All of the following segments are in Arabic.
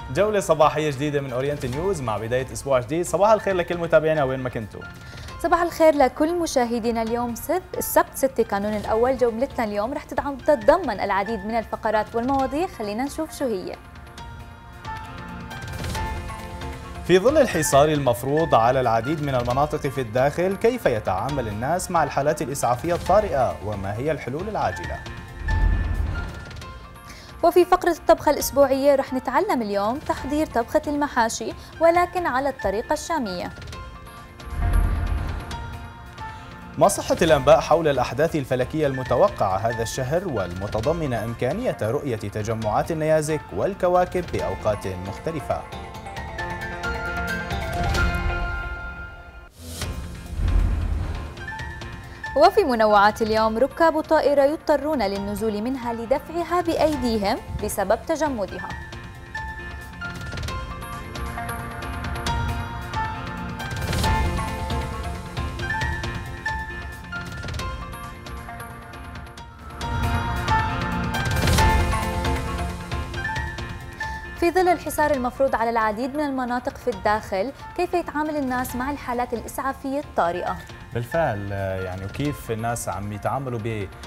جولة صباحية جديدة من أورينت نيوز مع بداية أسبوع جديد. صباح الخير لكل متابعينا وين ما كنتوا. صباح الخير لكل مشاهدينا. اليوم السبت 6 كانون الأول. جولتنا اليوم رح تتضمن العديد من الفقرات والمواضيع. خلينا نشوف شو هي. في ظل الحصار المفروض على العديد من المناطق في الداخل، كيف يتعامل الناس مع الحالات الإسعافية الطارئة وما هي الحلول العاجلة؟ وفي فقرة الطبخة الأسبوعية رح نتعلم اليوم تحضير طبخة المحاشي ولكن على الطريقة الشامية. ما صحة الأنباء حول الأحداث الفلكية المتوقعة هذا الشهر والمتضمنة إمكانية رؤية تجمعات النيازك والكواكب بأوقات مختلفة؟ وفي منوعات اليوم ركاب طائرة يضطرون للنزول منها لدفعها بأيديهم بسبب تجمدها. في ظل الحصار المفروض على العديد من المناطق في الداخل، كيف يتعامل الناس مع الحالات الإسعافية الطارئة؟ بالفعل يعني وكيف الناس عم يتعاملوا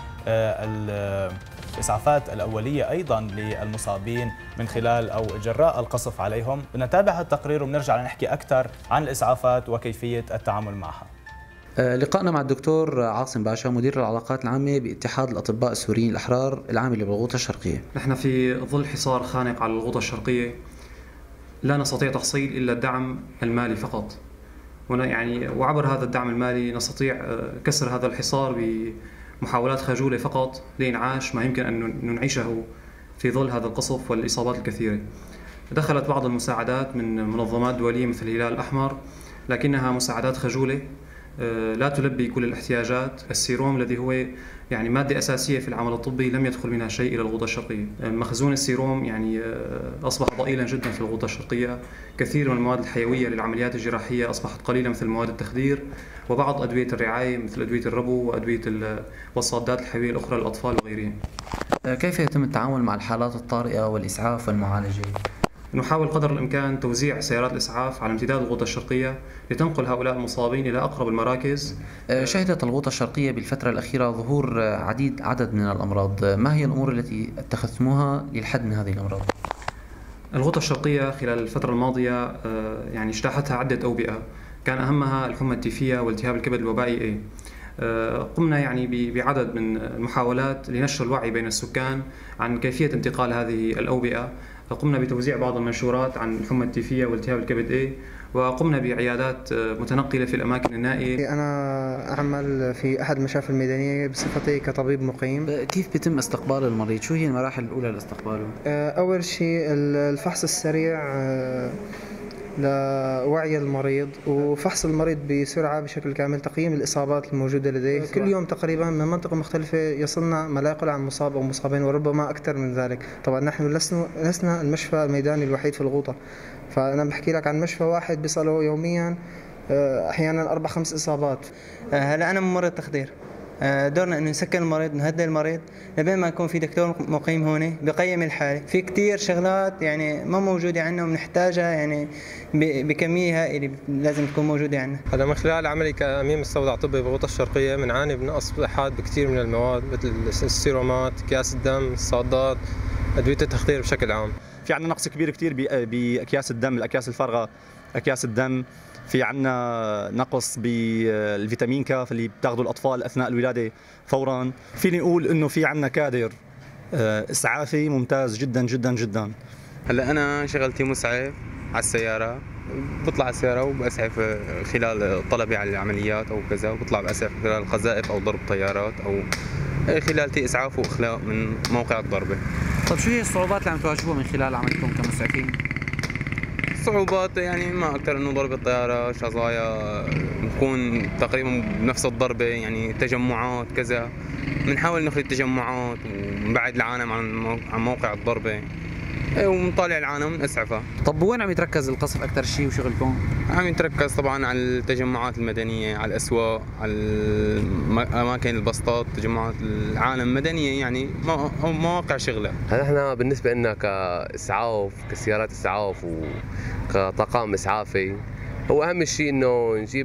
بالإسعافات الأولية أيضا للمصابين من خلال أو جراء القصف عليهم. بنتابع هالتقرير وبنرجع نحكي أكثر عن الإسعافات وكيفية التعامل معها. لقائنا مع الدكتور عاصم باشا مدير العلاقات العامة باتحاد الأطباء السوريين الأحرار العامل بالغوطة الشرقية. نحن في ظل حصار خانق على الغوطة الشرقية لا نستطيع تحصيل إلا الدعم المالي فقط، وعبر هذا الدعم المالي نستطيع كسر هذا الحصار بمحاولات خجولة فقط لإنعاش ما يمكن أن نعيشه في ظل هذا القصف والإصابات الكثيرة. دخلت بعض المساعدات من منظمات دولية مثل الهلال الأحمر، لكنها مساعدات خجولة لا تلبي كل الاحتياجات. السيروم الذي هو مادة أساسية في العمل الطبي لم يدخل منها شيء إلى الغوطة الشرقية. مخزون السيروم أصبح ضئيلا جدا في الغوطة الشرقية. كثير من المواد الحيوية للعمليات الجراحية أصبحت قليلة مثل مواد التخدير، وبعض أدوية الرعاية مثل أدوية الربو وأدوية والصادات الحيوية الأخرى للأطفال وغيرهم. كيف يتم التعامل مع الحالات الطارئة والإسعاف والمعالجة؟ نحاول قدر الإمكان توزيع سيارات الإسعاف على امتداد الغوطة الشرقية لتنقل هؤلاء المصابين إلى أقرب المراكز. شهدت الغوطة الشرقية بالفترة الأخيرة ظهور عدد من الأمراض، ما هي الأمور التي اتخذتموها للحد من هذه الأمراض؟ الغوطة الشرقية خلال الفترة الماضية اجتاحتها عدة أوبئة، كان أهمها الحمى التيفية والتهاب الكبد الوبائي A. قمنا بعدد من المحاولات لنشر الوعي بين السكان عن كيفية انتقال هذه الأوبئة. قمنا بتوزيع بعض المنشورات عن الحمى التيفية والتهاب الكبد A، وقمنا بعيادات متنقلة في الأماكن النائية. أنا أعمل في أحد المشافي الميدانية بصفتي كطبيب مقيم. كيف بيتم استقبال المريض؟ شو هي المراحل الأولى لاستقباله؟ أول شيء الفحص السريع لوعي المريض وفحص المريض بسرعة بشكل كامل، تقييم الإصابات الموجودة لديه. كل يوم تقريبا من منطقة مختلفة يصلنا ما لا يقل عن مصاب أو مصابين وربما أكثر من ذلك. طبعا نحن لسنا المشفى الميداني الوحيد في الغوطة، فأنا بحكي لك عن مشفى واحد بيصلوا يوميا أحيانا 4-5 إصابات. هلا أنا ممرض تخدير، دورنا انه نسكن المريض، نهدئ المريض لبين ما يكون في دكتور مقيم هون بقيم الحاله. في كثير شغلات ما موجوده عندنا وبنحتاجها بكميه هائله لازم تكون موجوده عندنا. هذا من خلال عملي كأمين مستودع طبي بالغوطة الشرقية بنعاني بنقص احاد بكثير من المواد مثل السيرومات، اكياس الدم، الصادات، ادويه التخدير بشكل عام. في عندنا نقص كبير كثير باكياس الدم، الاكياس الفارغه، اكياس الدم. في عندنا نقص بالفيتامين ك اللي بتاخذه الاطفال اثناء الولاده فورا. فيني اقول انه في عندنا كادر اسعافي ممتاز جدا جدا جدا. هلا انا شغلتي مسعف على السياره، بطلع على السياره وبسعف خلال طلبي على العمليات او كذا، وبطلع بسعف خلال قذائف او ضرب طيارات او خلال اسعاف واخلاء من موقع الضربه. طيب شو هي الصعوبات اللي عم تواجهوها من خلال عملكم كمسعفين؟ صعوبات ما اكثر انه ضرب الطياره، شظايا نكون تقريبا بنفس الضربه، تجمعات كذا، بنحاول نخرج تجمعات ونبعد العالم عن موقع الضربه. ومطالع العالم من اسعفها. طب وين عم يتركز القصف اكثر شيء وشغلكم؟ عم يتركز طبعا على التجمعات المدنيه، على الاسواق، على اماكن البسطات، تجمعات العالم المدنيه، يعني مواقع شغله. هلا احنا بالنسبه لنا كاسعاف، كسيارات اسعاف وكطاقم اسعافي، هو اهم شيء انه نجيب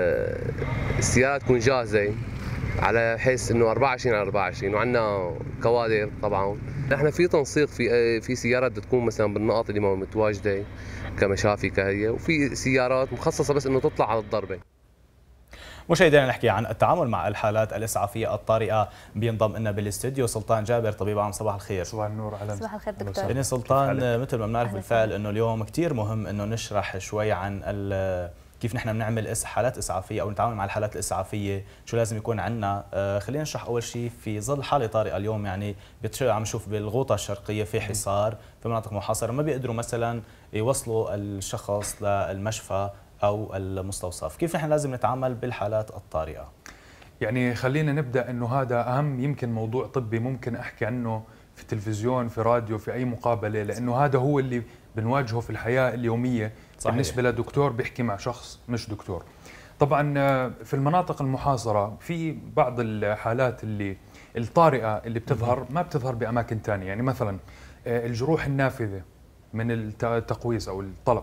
السيارات تكون جاهزه على حيث انه 24 على 24، وعندنا كوادر طبعا. احنا في تنسيق في سيارات بتكون مثلا بالنقط اللي ما متواجده كمشافي كهي، وفي سيارات مخصصه بس انه تطلع على الضربه. مشاهدينا، نحكي عن التعامل مع الحالات الإسعافية الطارئة. بينضم لنا بالاستديو سلطان جابر، طبيب عام. صباح الخير. صباح النور. اهلا. صباح الخير دكتور. يعني سلطان، مثل ما بنعرف بالفعل انه اليوم كثير مهم انه نشرح شوي عن كيف نحن بنعمل حالات اسعافيه او نتعامل مع الحالات الاسعافيه، شو لازم يكون عندنا. خلينا نشرح اول شيء في ظل حاله طارئه اليوم. يعني عم نشوف بالغوطه الشرقيه في حصار، في مناطق محاصره، ما بيقدروا مثلا يوصلوا الشخص للمشفى او المستوصف. كيف نحن لازم نتعامل بالحالات الطارئه؟ يعني خلينا نبدا انه هذا اهم يمكن موضوع طبي ممكن احكي عنه في التلفزيون، في راديو، في اي مقابله، لانه هذا هو اللي بنواجهه في الحياه اليوميه. صحيح. بالنسبه لدكتور بيحكي مع شخص مش دكتور. طبعا في المناطق المحاصره في بعض الحالات اللي الطارئه اللي بتظهر ما بتظهر باماكن ثانيه، يعني مثلا الجروح النافذه من التقويس او الطلق،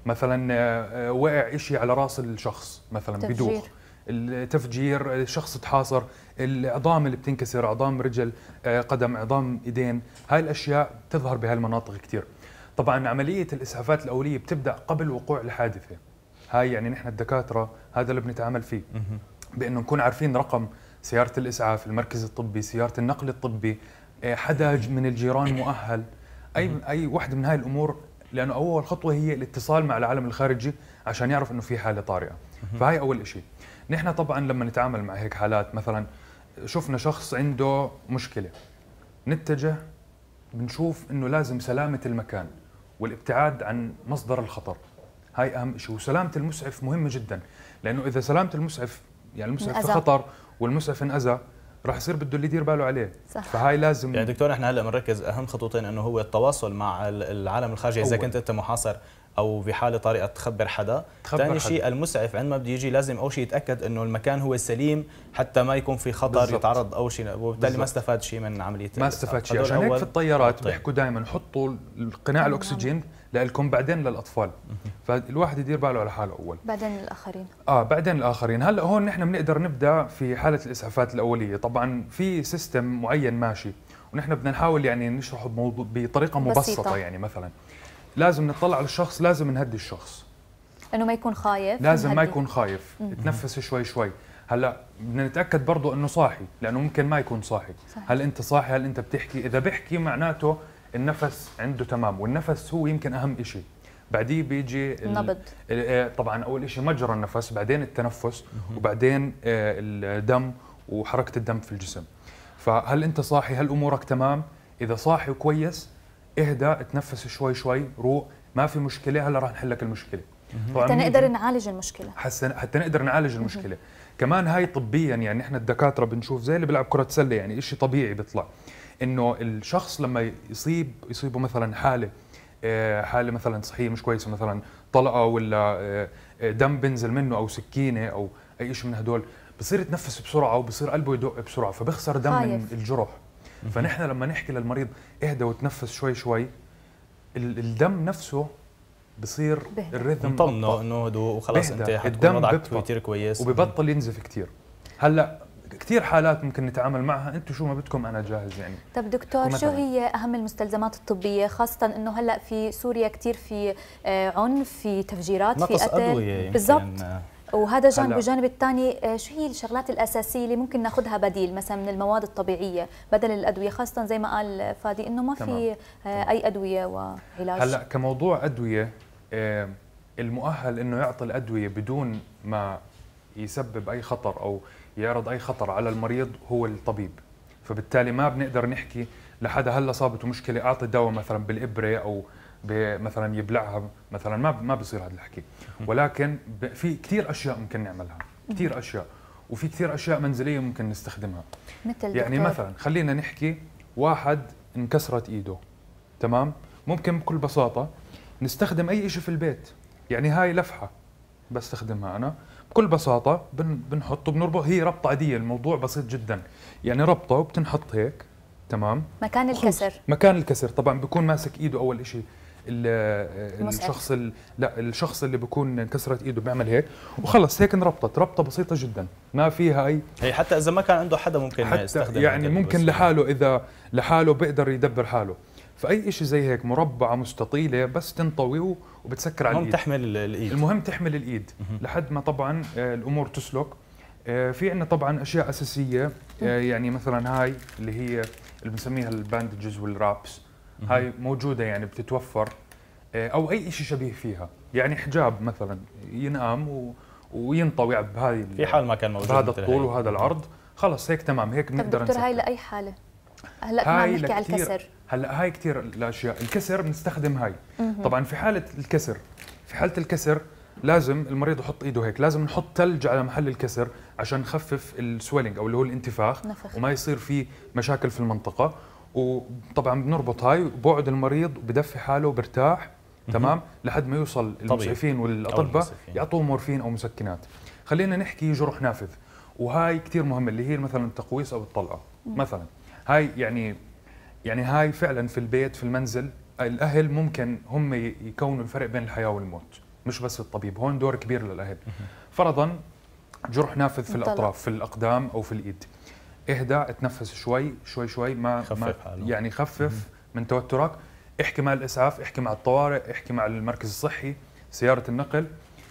مثلا وقع شيء على راس الشخص مثلا بدوخ، التفجير، الشخص تحاصر، العظام اللي بتنكسر، عظام رجل، قدم، عظام ايدين، هاي الاشياء بتظهر بهاي المناطق كثير. طبعا عمليه الاسعافات الاوليه بتبدا قبل وقوع الحادثه. هاي يعني نحن الدكاتره هذا اللي بنتعامل فيه، بانه نكون عارفين رقم سياره الاسعاف، المركز الطبي، سياره النقل الطبي، حدا من الجيران مؤهل، اي وحده من هاي الامور، لانه اول خطوه هي الاتصال مع العالم الخارجي عشان يعرف انه في حاله طارئه. فهي اول شيء. نحن طبعا لما نتعامل مع هيك حالات، مثلا شفنا شخص عنده مشكله، نتجه بنشوف انه لازم سلامه المكان والابتعاد عن مصدر الخطر. هاي اهم شيء. وسلامه المسعف مهمه جدا، لانه اذا سلامه المسعف، يعني المسعف في خطر والمسعف انأذى، راح يصير بده اللي يدير باله عليه. صح. فهاي لازم. يعني دكتور، احنا هلا بنركز اهم خطوتين، انه هو التواصل مع العالم الخارجي اذا كنت انت محاصر او في حاله طارئه تخبر حدا. ثاني شيء المسعف عندما بده يجي لازم اول شيء يتاكد انه المكان هو سليم حتى ما يكون في خطر. بالزبط. يتعرض اول شيء، وبالتالي ما استفاد شيء من عمليه ما استفاد شيء. عشان هيك في الطيارات بيحكوا دائما حطوا القناع الاكسجين لكم بعدين للاطفال. فالواحد يدير باله على حاله اول، بعدين الاخرين. بعدين الاخرين. هلا هون نحن بنقدر نبدا في حاله الاسعافات الاوليه. طبعا في سيستم معين ماشي، ونحن بدنا نحاول يعني نشرحه بطريقه مبسطه بسيطة. يعني مثلا لازم نطلع على الشخص، لازم نهدي الشخص، انه ما يكون خايف، لازم ما يكون خايف، يتنفس شوي شوي. هلا بدنا نتاكد برضه انه صاحي، لانه ممكن ما يكون صاحي. صحيح. هل انت صاحي؟ هل انت بتحكي؟ اذا بيحكي معناته النفس عنده تمام، والنفس هو يمكن اهم شيء. بعديه بيجي النبض. طبعا اول شيء مجرى النفس، بعدين التنفس، وبعدين الدم وحركه الدم في الجسم. فهل انت صاحي؟ هل امورك تمام؟ اذا صاحي وكويس اهدى، اتنفس شوي شوي، روق، ما في مشكله، هلا راح نحل لك المشكله. حتى نقدر نعالج المشكله. حتى نقدر نعالج المشكله. كمان هاي طبيا، يعني احنا الدكاتره بنشوف زي اللي بيلعب كره سله، يعني شيء طبيعي بيطلع انه الشخص لما يصيبه مثلا حاله مثلا صحيه مش كويسه، مثلا طلقه ولا دم بنزل منه او سكينه او اي شيء من هدول، بصير يتنفس بسرعه وبصير قلبه يدق بسرعه، فبخسر دم من الجرح. فنحن لما نحكي للمريض اهدى وتنفس شوي شوي، الدم نفسه بصير الريتم طمنه انه هدوء وخلاص، انت حتكون وضعك كثير كويس وببطل ينزف كثير. هلا كثير حالات ممكن نتعامل معها، انتم شو ما بدكم انا جاهز يعني. طب دكتور، شو هي اهم المستلزمات الطبيه، خاصه انه هلا في سوريا كثير في عنف، في تفجيرات، في قتل بالضبط، وهذا جانب. والجانب الثاني شو هي الشغلات الاساسيه اللي ممكن ناخذها بديل مثلا من المواد الطبيعيه بدل الادويه، خاصه زي ما قال فادي انه ما في اي ادويه وعلاج. هلا كموضوع ادويه، المؤهل انه يعطي الادويه بدون ما يسبب اي خطر او يعرض اي خطر على المريض هو الطبيب. فبالتالي ما بنقدر نحكي لحدا هلا صابته مشكله اعطي دواء مثلا بالابره او مثلا يبلعها مثلا، ما بصير هذا الحكي. ولكن في كثير اشياء ممكن نعملها، كثير اشياء، وفي كثير اشياء منزليه ممكن نستخدمها. مثل يعني مثلا خلينا نحكي واحد انكسرت ايده، تمام؟ ممكن بكل بساطه نستخدم اي شيء في البيت. يعني هاي لفحه بستخدمها انا بكل بساطه، بنحط وبنربط. هي ربطه عاديه، الموضوع بسيط جدا. يعني ربطه وبتنحط هيك تمام مكان الكسر. مكان الكسر طبعا بيكون ماسك ايده اول شيء الشخص لا الشخص اللي بيكون انكسرت ايده بيعمل هيك وخلص. هيك انربطت ربطه بسيطه جدا ما فيها هي حتى اذا ما كان عنده حدا ممكن يستخدم، يعني ممكن لحاله، اذا لحاله بيقدر يدبر حاله. فاي شيء زي هيك مربعه مستطيله بس تنطوي وبتسكر على الايد. تحمل الايد، المهم تحمل الايد لحد ما طبعا الامور تسلك. في عندنا طبعا اشياء اساسيه، يعني مثلا هاي اللي هي اللي بنسميها الباندجز والرابس، هاي موجوده يعني بتتوفر، او اي شيء شبيه فيها. يعني حجاب مثلا ينقام وينطوي بهذه في حال ما كان موجود بهذا الطول وهذا العرض، خلص هيك تمام. هيك بنقدر دكتور هاي لاي حاله؟ هلا كمان نحكي على الكسر. هلا هاي كثير الاشياء. الكسر بنستخدم هاي طبعا في حاله الكسر. في حاله الكسر لازم المريض يحط ايده هيك، لازم نحط ثلج على محل الكسر عشان نخفف السويلنج او اللي هو الانتفاخ وما يصير في مشاكل في المنطقه. وطبعا بنربط هاي وبقعد المريض وبدفي حاله وبرتاح تمام لحد ما يوصل المسعفين والاطباء يعطوه مورفين او مسكنات. خلينا نحكي جرح نافذ، وهاي كثير مهمه اللي هي مثلا التقويس او الطلقه مثلا. هاي يعني هاي فعلا في البيت في المنزل الاهل ممكن هم يكونوا الفرق بين الحياه والموت، مش بس الطبيب. هون دور كبير للاهل. فرضا جرح نافذ في الاطراف، في الاقدام او في الايد، اهدى اتنفس شوي ما يعني خفف من توترك. احكي مع الاسعاف، احكي مع الطوارئ، احكي مع المركز الصحي، سياره النقل.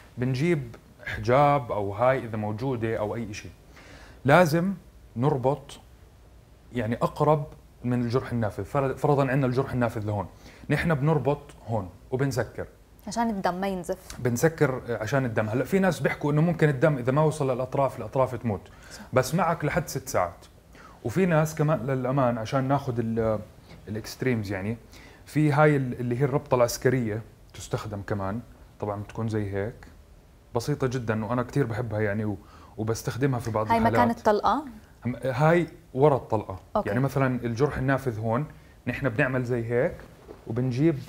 بنجيب حجاب او هاي اذا موجوده او اي شيء. لازم نربط يعني اقرب من الجرح النافذ. فرضا عندنا الجرح النافذ لهون، نحن بنربط هون وبنسكر عشان الدم ما ينزف. بنسكر عشان الدم. هلا في ناس بيحكوا انه ممكن الدم اذا ما وصل للاطراف الاطراف تموت، بس معك لحد 6 ساعات. وفي ناس كمان للامان عشان ناخذ الاكستريمز، يعني في هاي اللي هي الربطه العسكريه تستخدم كمان. طبعا بتكون زي هيك بسيطه جدا وانا كثير بحبها يعني وبستخدمها في بعض الحالات. هاي مكان الطلقه، هاي ورا الطلقه. أوكي. يعني مثلا الجرح النافذ هون نحن بنعمل زي هيك وبنجيب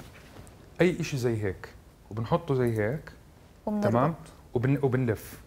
اي شيء زي هيك وبنحطه زي هيك تمام وبنلف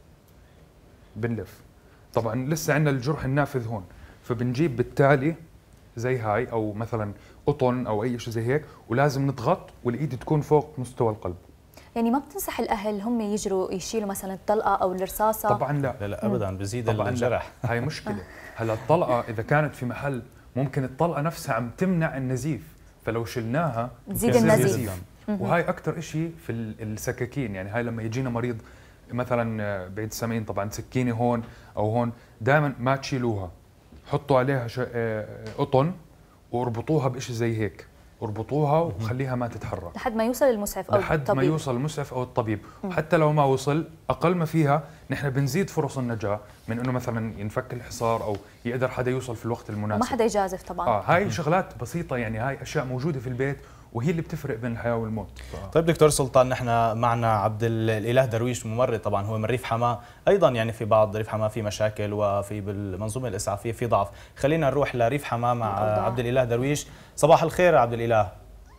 طبعا لسه عندنا الجرح النافذ هون، فبنجيب بالتالي زي هاي او مثلا قطن او اي شيء زي هيك، ولازم نضغط والايد تكون فوق مستوى القلب. يعني ما بتنصح الاهل هم يجروا يشيلوا مثلا الطلقه او الرصاصه؟ طبعا لا ابدا، بزيد الجرح. هاي مشكله. هلا الطلقه اذا كانت في محل ممكن الطلقه نفسها عم تمنع النزيف، فلو شلناها تزيد النزيف. وهاي اكثر شيء في السكاكين. يعني هاي لما يجينا مريض مثلا بعيد السمين، طبعا سكينه هون او هون دائما ما تشيلوها، حطوا عليها قطن واربطوها بشيء زي هيك، اربطوها وخليها ما تتحرك لحد ما يوصل المسعف او لحد الطبيب. ما يوصل المسعف او الطبيب. حتى لو ما وصل اقل ما فيها نحن بنزيد فرص النجاه من انه مثلا ينفك الحصار او يقدر حدا يوصل في الوقت المناسب. ما حدا يجازف طبعا. هاي شغلات بسيطه، يعني هاي اشياء موجوده في البيت وهي اللي بتفرق بين الحياه والموت. طيب دكتور سلطان، نحن معنا عبد الاله درويش، ممرض طبعا هو من ريف حماه، ايضا يعني في بعض ريف حماه في مشاكل وفي بالمنظومه الاسعافيه في ضعف. خلينا نروح لريف حماه مع عبد الاله درويش. صباح الخير عبد الاله.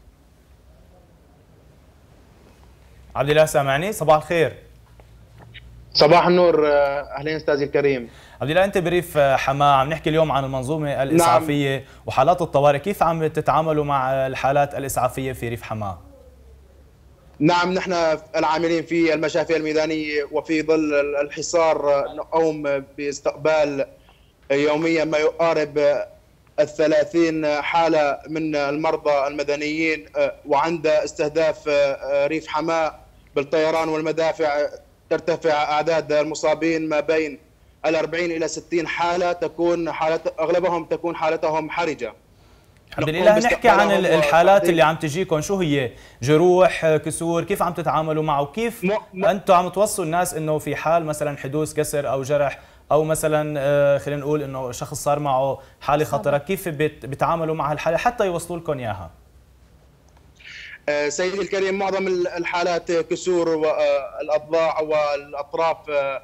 عبد الاله سامعني؟ صباح الخير. صباح النور، اهلين استاذي الكريم. عبد الاله، انت بريف حماه، عم نحكي اليوم عن المنظومه الاسعافيه. نعم. وحالات الطوارئ، كيف عم تتعاملوا مع الحالات الاسعافيه في ريف حماه؟ نعم، نحن العاملين في المشافي الميدانيه وفي ظل الحصار نقوم باستقبال يوميا ما يقارب 30 حاله من المرضى المدنيين، وعند استهداف ريف حماه بالطيران والمدافع ترتفع أعداد المصابين ما بين 40 إلى 60 حالة، أغلبهم تكون حالتهم حرجة. عبد الاله، نحكي عن الحالات اللي عم تجيكم، شو هي؟ جروح، كسور، كيف عم تتعاملوا معه؟ وكيف أنتم عم توصوا الناس إنه في حال مثلا حدوث كسر أو جرح أو مثلا خلينا نقول إنه شخص صار معه حالة خطرة، كيف بيتعاملوا مع هالحالة حتى يوصلوا لكم إياها؟ سيدي الكريم، معظم الحالات كسور والأضلاع والأطراف،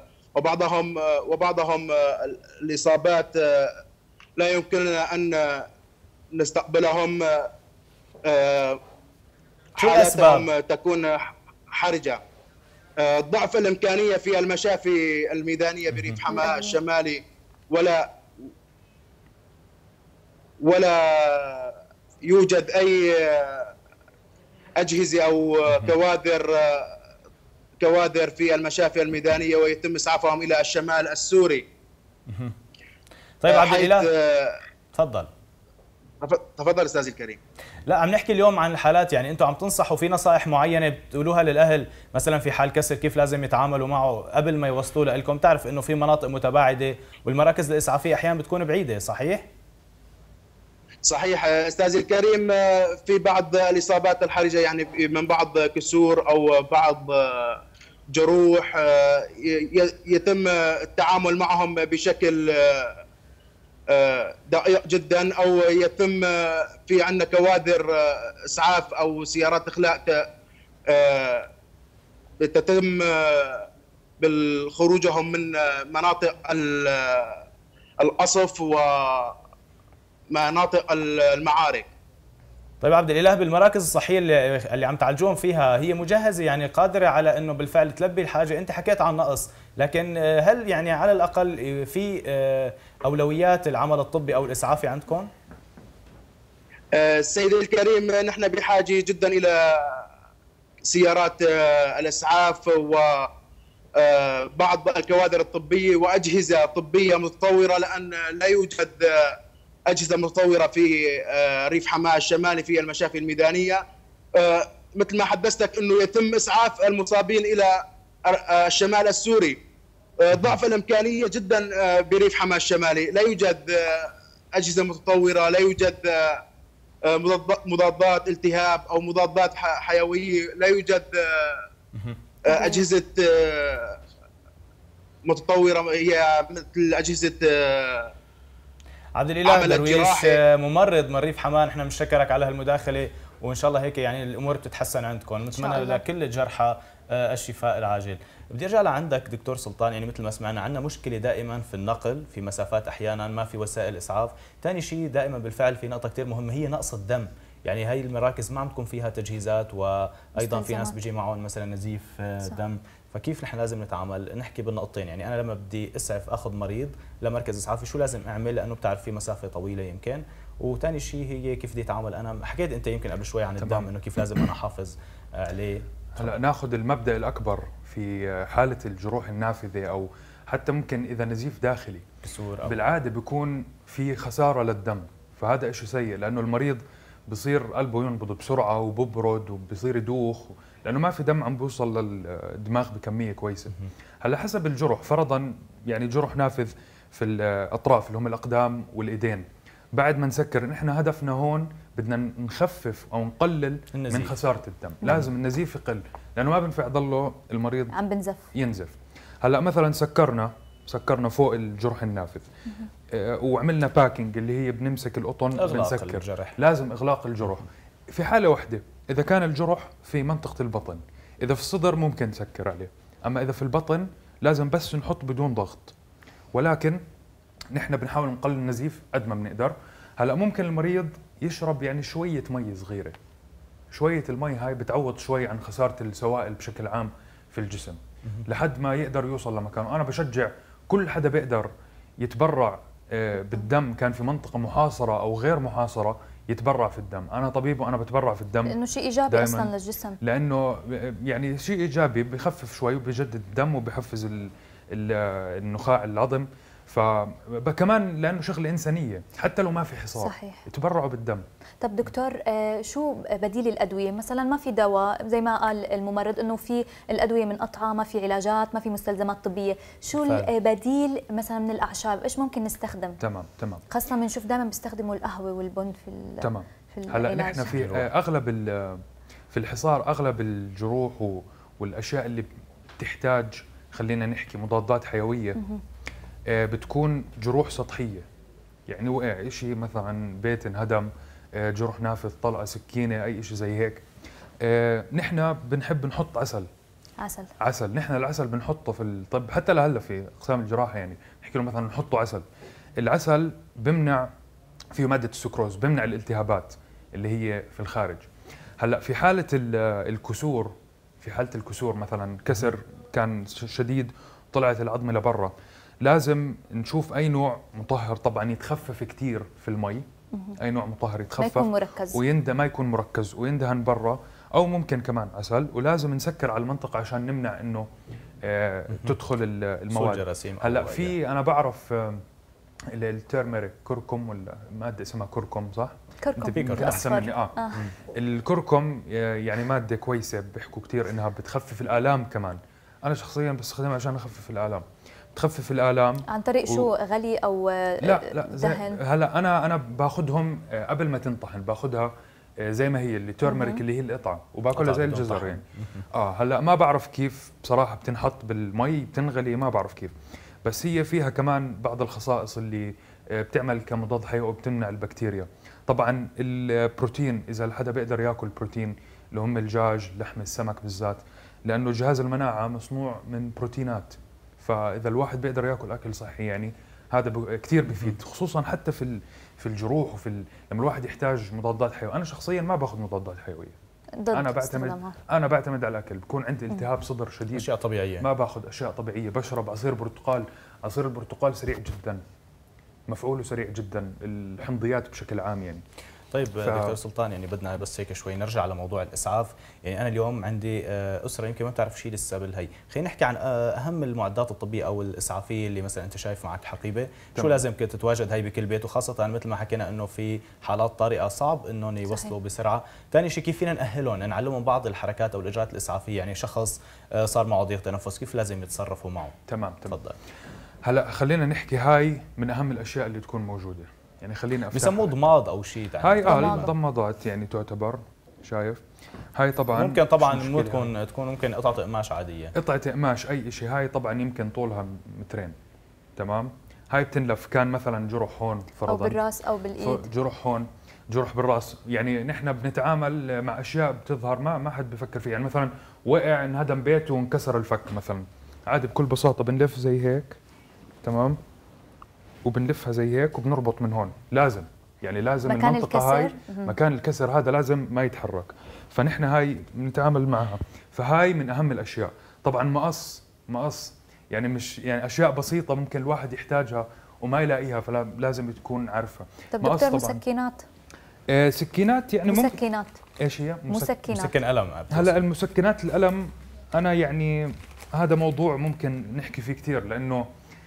وبعضهم الإصابات لا يمكننا أن نستقبلهم حالاتهم تكون حرجة. ضعف الإمكانية في المشافي الميدانية بريف حماة الشمالي، ولا يوجد أي أجهزة أو كوادر في المشافي الميدانية، ويتم إسعافهم إلى الشمال السوري. طيب عبد الإله تفضل. تفضل أستاذي الكريم. لا، عم نحكي اليوم عن الحالات، يعني انتم عم تنصحوا في نصائح معينه بتقولوها للاهل مثلا في حال كسر كيف لازم يتعاملوا معه قبل ما يوصلوا لكم؟ تعرف انه في مناطق متباعده والمراكز الاسعافيه احيانا بتكون بعيده، صحيح؟ صحيح استاذي الكريم، في بعض الاصابات الحرجه يعني من بعض كسور او بعض جروح يتم التعامل معهم بشكل دقيق جدا، او يتم في عندنا كوادر اسعاف او سيارات اخلاء تتم بالخروجهم من مناطق القصف ومناطق المعارك. طيب عبد الإله، بالمراكز الصحية اللي عم تعالجوهم فيها هي مجهزة، يعني قادرة على انه بالفعل تلبي الحاجة؟ انت حكيت عن نقص، لكن هل يعني على الاقل في اولويات العمل الطبي او الاسعافي عندكم؟ السيد الكريم، نحن بحاجة جدا الى سيارات الاسعاف وبعض الكوادر الطبية واجهزة طبية متطورة، لان لا يوجد أجهزة متطورة في ريف حماة الشمالي في المشافي الميدانية. مثل ما حدثتك أنه يتم إسعاف المصابين إلى الشمال السوري. ضعف الإمكانية جدا بريف حماة الشمالي، لا يوجد أجهزة متطورة، لا يوجد مضادات التهاب أو مضادات حيوية، لا يوجد أجهزة متطورة هي مثل أجهزة عبد الإله درويش، ممرض من ريف حماة، نحن بنشكرك على هالمداخله، وان شاء الله هيك يعني الامور بتتحسن عندكم، نتمنى لكل الجرحى الشفاء العاجل. بدي ارجع لعندك دكتور سلطان، يعني مثل ما سمعنا عندنا مشكله دائما في النقل، في مسافات احيانا ما في وسائل اسعاف، ثاني شيء دائما بالفعل في نقطه كثير مهمه هي نقص الدم، يعني هي المراكز ما عم تكون فيها تجهيزات، وايضا في ناس بيجي معهم مثلا نزيف دم، فكيف نحن لازم نتعامل؟ نحكي بالنقطتين، يعني انا لما بدي اسعف اخذ مريض لمركز اسعافي شو لازم اعمل؟ لانه بتعرف في مسافه طويله يمكن، وثاني شيء هي كيف بدي اتعامل انا. حكيت انت يمكن قبل شوي عن الدم انه كيف لازم انا احافظ عليه. هلا ناخذ المبدا الاكبر في حاله الجروح النافذه، او حتى ممكن اذا نزيف داخلي بالعاده بيكون في خساره للدم، فهذا شيء سيء لانه المريض بصير قلبه ينبض بسرعه وببرد وبصير يدوخ، لانه ما في دم عم بيوصل للدماغ بكميه كويسه. هلا حسب الجرح، فرضا يعني جرح نافذ في الاطراف اللي هم الاقدام والايدين، بعد ما نسكر نحن هدفنا هون بدنا نخفف او نقلل من خساره الدم، لازم النزيف يقل، لانه ما بينفع ضله المريض عم ينزف. هلا مثلا سكرنا فوق الجرح النافذ وعملنا باكينج اللي هي بنمسك القطن بنسكر الجرح. لازم اغلاق الجرح في حاله واحده، اذا كان الجرح في منطقه البطن، اذا في الصدر ممكن نسكر عليه، اما اذا في البطن لازم بس نحط بدون ضغط، ولكن نحن بنحاول نقلل النزيف قد ما بنقدر. هلا ممكن المريض يشرب يعني شويه مي صغيره، شويه المي هاي بتعوض شوي عن خساره السوائل بشكل عام في الجسم لحد ما يقدر يوصل لمكانه. انا بشجع كل حدا بيقدر يتبرع بالدم، كان في منطقه محاصره او غير محاصره يتبرع في الدم. انا طبيب وانا بتبرع في الدم لانه شيء ايجابي اصلا للجسم، لانه يعني شيء ايجابي بخفف شوي وبيجدد الدم وبيحفز النخاع العظم، فكمان لانه شغله انسانيه حتى لو ما في حصار. صحيح. يتبرعوا بالدم. طب دكتور، شو بديل الادويه؟ مثلا ما في دواء زي ما قال الممرض انه في الادويه منقطعه، ما في علاجات، ما في مستلزمات طبيه، شو البديل مثلا من الاعشاب؟ ايش ممكن نستخدم؟ تمام خاصه بنشوف دائما بيستخدموا القهوه والبن في تمام. هلا نحن في اغلب في الحصار اغلب الجروح والاشياء اللي بتحتاج خلينا نحكي مضادات حيويه بتكون جروح سطحيه، يعني وقع شيء مثلا بيت انهدم، جرح نافذ، طلقه، سكينه، اي شيء زي هيك. نحن بنحب نحط عسل. نحن العسل بنحطه في الطب حتى لهلا في اقسام الجراحه، يعني نحكي له مثلا نحطه عسل. العسل بمنع فيه ماده السكروز، بمنع الالتهابات اللي هي في الخارج. هلا في حاله الكسور، في حاله الكسور مثلا كسر كان شديد طلعت العظمه لبرا، لازم نشوف اي نوع مطهر طبعا يتخفف كثير في المي، اي نوع مطهر يتخفف ما يكون مركز ما يكون مركز ويندهن برا، او ممكن كمان عسل، ولازم نسكر على المنطقه عشان نمنع انه تدخل المواد. هلا في انا بعرف التيرميريك كركم، ولا ماده اسمها كركم صح؟ كركم احسن مني. الكركم يعني ماده كويسه، بيحكوا كثير انها بتخفف الالام كمان. انا شخصيا بستخدمها عشان اخفف الالام، بتخفف الالام عن طريق شو غلي او لا دهن؟ هلا انا باخذهم قبل ما تنطحن، باخذها زي ما هي اللي تورمريك اللي هي القطعه، وباكلها زي الجزر يعني. هلا ما بعرف كيف بصراحه بتنحط بالمي بتنغلي، ما بعرف كيف، بس هي فيها كمان بعض الخصائص اللي بتعمل كمضاد حيوي وبتمنع البكتيريا. طبعا البروتين، اذا حدا بيقدر ياكل بروتين اللي هم الدجاج، لحم السمك بالذات، لانه جهاز المناعه مصنوع من بروتينات، فاذا الواحد بيقدر ياكل اكل صحي يعني هذا كثير بفيد، خصوصا حتى في الجروح لما الواحد يحتاج مضادات حيويه. انا شخصيا ما باخذ مضادات حيويه، انا بعتمد على الاكل. بكون عندي التهاب صدر شديد، اشياء طبيعيه، ما باخذ اشياء طبيعيه. بشرب عصير برتقال، عصير البرتقال سريع جدا، مفعوله سريع جدا، الحمضيات بشكل عام يعني. طيب دكتور سلطان، يعني بدنا بس هيك شوي نرجع لموضوع الاسعاف. يعني انا اليوم عندي اسره يمكن ما بتعرف شيء لسه بالهي، خلينا نحكي عن اهم المعدات الطبيه او الاسعافيه اللي مثلا انت شايف معك حقيبه، شو لازم تتواجد هي بكل بيت، وخاصه مثل ما حكينا انه في حالات طارئه صعب انهم يوصلوا بسرعه. ثاني شيء كيف فينا ناهلهم، نعلمهم بعض الحركات او الاجراءات الاسعافيه، يعني شخص صار معه ضيق تنفس كيف لازم يتصرفوا معه. تمام. تفضل. هلا خلينا نحكي، هاي من اهم الاشياء اللي تكون موجوده، يعني خلينا افتح. بسموه ضماد او شيء هاي الضمادات يعني تعتبر، شايف؟ هاي طبعا ممكن طبعا مو تكون ممكن قطعه قماش عاديه، قطعه قماش اي شيء. هاي طبعا يمكن طولها مترين، تمام؟ هاي بتنلف، كان مثلا جرح هون فرضا، او بالراس او بالايد، جرح هون، جرح بالراس. يعني نحن بنتعامل مع اشياء بتظهر ما حد بفكر فيها، يعني مثلا وقع انهدم بيته وانكسر الفك مثلا، عادي بكل بساطه بنلف زي هيك، تمام؟ وبنلفها زي هيك وبنربط من هون. لازم مكان المنطقه هاي مكان الكسر هذا لازم ما يتحرك، فنحن هاي بنتعامل معها. فهاي من اهم الاشياء. طبعا مقص يعني مش يعني اشياء بسيطه ممكن الواحد يحتاجها وما يلاقيها، فلازم تكون عارفها. طب دكتور مسكنات؟ سكينات يعني مسكنات ايش هي؟ مسكن الم. هلا المسكنات الالم انا يعني هذا موضوع ممكن نحكي فيه كثير، لانه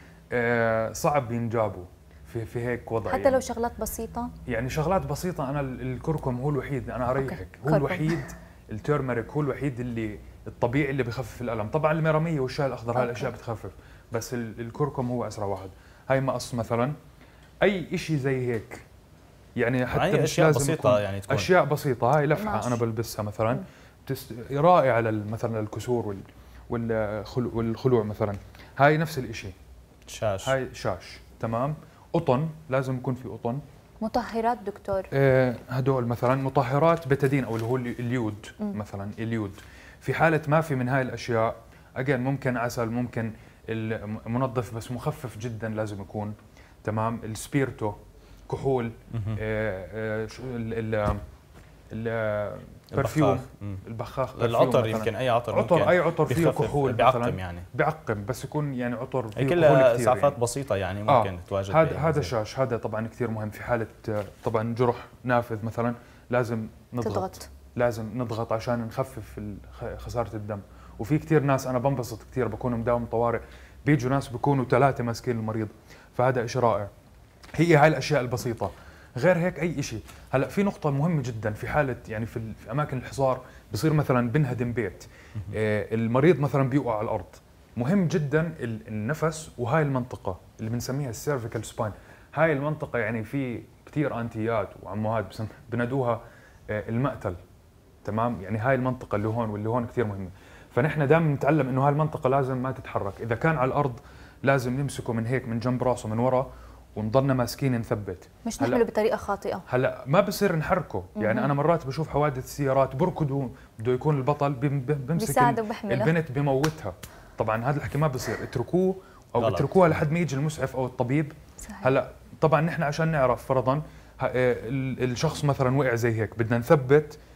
صعب ينجابوا في هيك وضع، حتى يعني لو شغلات بسيطة، يعني شغلات بسيطة. أنا الكركم هو الوحيد، أنا أريحك، هو الوحيد، التيرمريك هو الوحيد اللي الطبيعي اللي بخفف الألم. طبعا الميرامية والشاي الأخضر هاي الأشياء بتخفف، بس الكركم هو أسرع واحد. هاي مقص مثلا، أي شيء زي هيك يعني، حتى مش أشياء لازم بسيطة يعني تكون أشياء بسيطة. هاي لفحة أنا بلبسها مثلا، رائعة مثلا الكسور والخلوع مثلا. هاي نفس الشيء، شاش، هاي شاش، تمام. قطن، لازم يكون في قطن. مطهرات دكتور، هدول مثلا مطهرات بتادين او اللي هو اليود مثلا، اليود. في حاله ما في من هاي الاشياء اجين ممكن عسل، ممكن المنظف بس مخفف جدا لازم يكون، تمام. السبيرتو، كحول، البرفيوم، البخاخ، العطر، يمكن اي عطر، اي عطر فيه كحول بيعقم، يعني بيعقم، بس يكون يعني عطر فيه كلها اسعافات يعني بسيطه يعني ممكن تواجد. هذا شاش، هذا طبعا كثير مهم في حاله طبعا جرح نافذ مثلا، لازم نضغط، لازم نضغط عشان نخفف خساره الدم. وفي كثير ناس، انا بنبسط كثير، بكون مداوم طوارئ، بيجوا ناس بيكونوا 3 ماسكين المريض، فهذا شيء رائع. هي هاي الاشياء البسيطه. غير هيك اي شيء. هلا في نقطه مهمه جدا في حاله يعني في اماكن الحصار، بصير مثلا بنهدم بيت، المريض مثلا بيوقع على الارض، مهم جدا النفس. وهاي المنطقه اللي بنسميها السيرفيكال سباين، هاي المنطقه يعني في كثير انتيات وعموهات بنادوها المقتل، تمام. يعني هاي المنطقه اللي هون واللي هون كثير مهمه. فنحن دائما نتعلم انه هاي المنطقه لازم ما تتحرك. اذا كان على الارض لازم نمسكه من هيك من جنب راسه من ورا، ونضلنا ماسكين نثبت، مش نحمله بطريقه خاطئه. هلا ما بصير نحركه، يعني انا مرات بشوف حوادث سيارات بركضوا، بده يكون البطل بمسك البنت بموتها. طبعا هذا الحكي ما بصير، اتركوه او اتركوها لحد ما يجي المسعف او الطبيب. صحيح. هلا طبعا نحن عشان نعرف فرضا الشخص مثلا وقع زي هيك، بدنا نثبت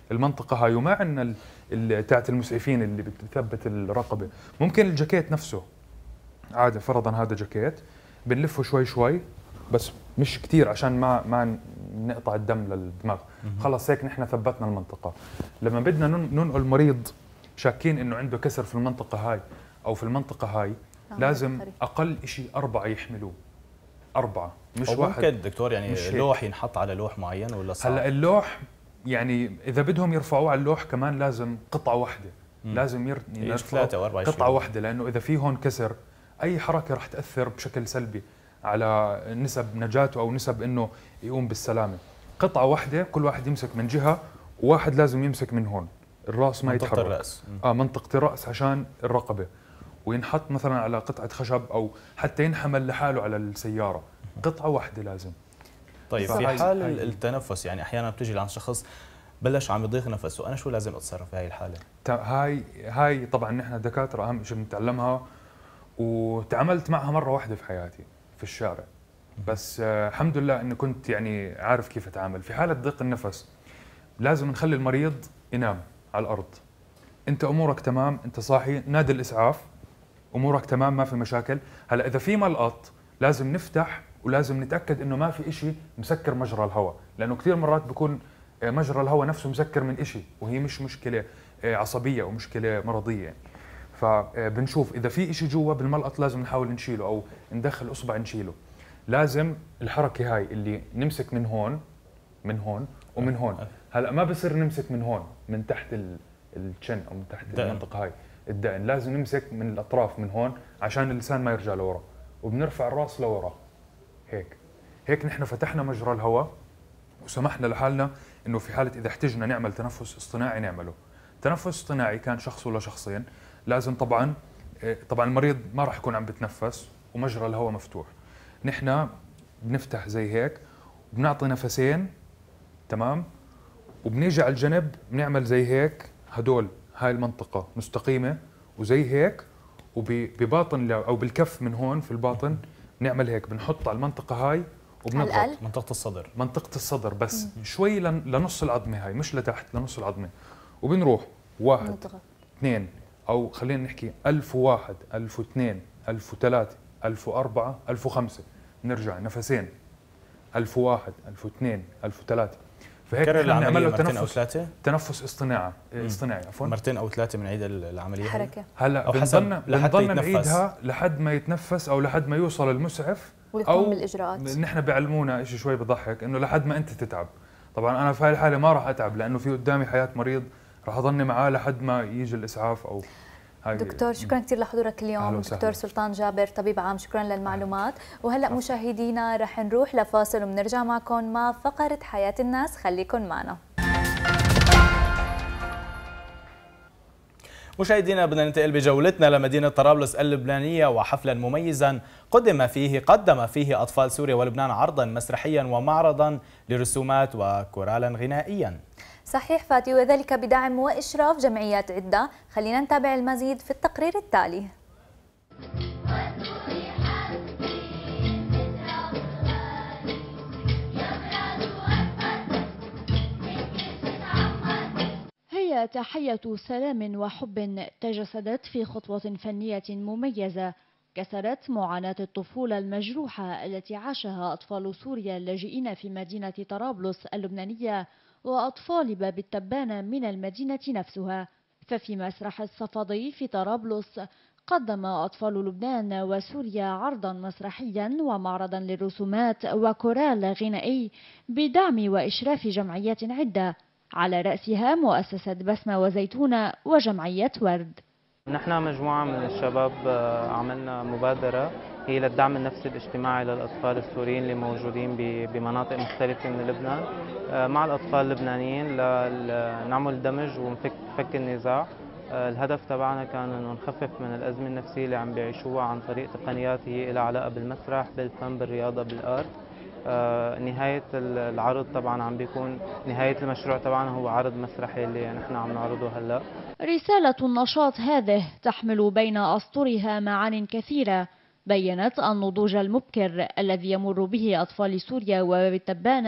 المنطقه هاي، وما عندنا تاعت المسعفين اللي بتثبت الرقبه. ممكن الجاكيت نفسه عادي، فرضا هذا جاكيت بنلفه شوي شوي بس مش كثير عشان ما نقطع الدم للدماغ. خلص هيك نحن ثبتنا المنطقه. لما بدنا ننقل مريض شاكين انه عنده كسر في المنطقه هاي او في المنطقه هاي، لازم اقل شيء 4 يحملوه، 4 مش واحد. ممكن دكتور يعني لوح ينحط على لوح معين ولا صعب؟ هلا اللوح يعني اذا بدهم يرفعوه على اللوح كمان لازم قطعه واحده، لازم يرفعوا 3 و4 قطعه واحده، لانه اذا في هون كسر اي حركه راح تاثر بشكل سلبي على نسب نجاته او نسب انه يقوم بالسلامه. قطعه واحده، كل واحد يمسك من جهه، وواحد لازم يمسك من هون الراس ما يتحرك. منطقه الراس. منطقه الراس عشان الرقبه، وينحط مثلا على قطعه خشب او حتى ينحمل لحاله على السياره. قطعه واحده لازم. طيب في حال التنفس يعني احيانا بتجي لعند شخص بلش عم يضيق نفسه، انا شو لازم اتصرف في هاي الحاله؟ هاي طبعا نحن دكاتره اهم شيء بنتعلمها، وتعاملت معها مره واحده في حياتي في الشارع، بس الحمد لله اني كنت يعني عارف كيف اتعامل. في حاله ضيق النفس لازم نخلي المريض ينام على الارض. انت امورك تمام، انت صاحي، نادي الاسعاف، امورك تمام ما في مشاكل. هلا اذا في ملقط لازم نفتح، ولازم نتاكد انه ما في شيء مسكر مجرى الهواء، لانه كثير مرات بيكون مجرى الهواء نفسه مسكر من شيء، وهي مش مشكله عصبيه او مشكله مرضيه يعني. فبنشوف اذا في شيء جوا بالملقط لازم نحاول نشيله او ندخل اصبع نشيله. لازم الحركه هاي اللي نمسك من هون ومن هون. هلا ما بصير نمسك من هون من تحت الشن او من تحت المنطقه هاي الدقن، لازم نمسك من الاطراف من هون عشان اللسان ما يرجع لورا، وبنرفع الراس لورا هيك نحن فتحنا مجرى الهواء وسمحنا لحالنا انه في حاله اذا احتجنا نعمل تنفس اصطناعي نعمله. تنفس اصطناعي كان شخص ولا شخصين، لازم طبعا المريض ما راح يكون عم بتنفس ومجرى الهواء مفتوح. نحن بنفتح زي هيك وبنعطي نفسين تمام، وبنيجي على الجنب بنعمل زي هيك، هاي المنطقة مستقيمة وزي هيك، وبباطن او بالكف من هون في الباطن بنعمل هيك، بنحط على المنطقة هاي وبنضغط منطقة الصدر بس شوي لنص العظمة هاي، مش لتحت، لنص العظمة، وبنروح 1 2 او خلينا نحكي 1001 1002 1003 1004 1005، نرجع نفسين 1001 1002 1003. فهيك نعمل له تنفس اصطناعي عفوا 2 أو 3 بنعيد العمليه حركه. هلا بنضلنا نعيدها لحد ما يتنفس او لحد ما يوصل المسعف، او بالاجراءات نحن بيعلمونا شيء شوي بضحك انه لحد ما انت تتعب. طبعا انا في هاي الحاله ما راح اتعب لانه في قدامي حياه مريض، راح اضلني معاه لحد ما يجي الاسعاف او دكتور شكرا كثير لحضورك اليوم. دكتور سلطان جابر طبيب عام، شكرا للمعلومات. وهلا مشاهدينا رح نروح لفاصل وبنرجع معكم مع فقرة حياة الناس، خليكن معنا. مشاهدينا بدنا ننتقل بجولتنا لمدينة طرابلس اللبنانية وحفلا مميزا قدم فيه أطفال سوريا ولبنان عرضا مسرحيا ومعرضا لرسومات وكورالا غنائيا. صحيح فاتي، وذلك بدعم وإشراف جمعيات عدة. خلينا نتابع المزيد في التقرير التالي. هي تحية سلام وحب تجسدت في خطوة فنية مميزة كسرت معاناة الطفولة المجروحة التي عاشها أطفال سوريا اللاجئين في مدينة طرابلس اللبنانية وأطفال باب التبانة من المدينة نفسها. ففي مسرح الصفدي في طرابلس قدم أطفال لبنان وسوريا عرضا مسرحيا ومعرضا للرسومات وكورال غنائي بدعم وإشراف جمعيات عدة، على رأسها مؤسسة بسمة وزيتونة وجمعية ورد. نحن مجموعة من الشباب عملنا مبادرة هي للدعم النفسي الاجتماعي للأطفال السوريين اللي موجودين بمناطق مختلفة من لبنان مع الأطفال اللبنانيين لنعمل دمج ونفك النزاع. الهدف تبعنا كان انه نخفف من الأزمة النفسية اللي عم بيعيشوها عن طريق تقنيات هي لها علاقة بالمسرح، بالفن، بالرياضة، بالآرت. نهاية العرض طبعا عم بيكون نهاية المشروع تبعنا هو عرض مسرحي اللي نحن عم نعرضه هلا. رسالة النشاط هذه تحمل بين أسطرها معان كثيرة بيّنت النضوج المبكر الذي يمر به أطفال سوريا وباب التبانة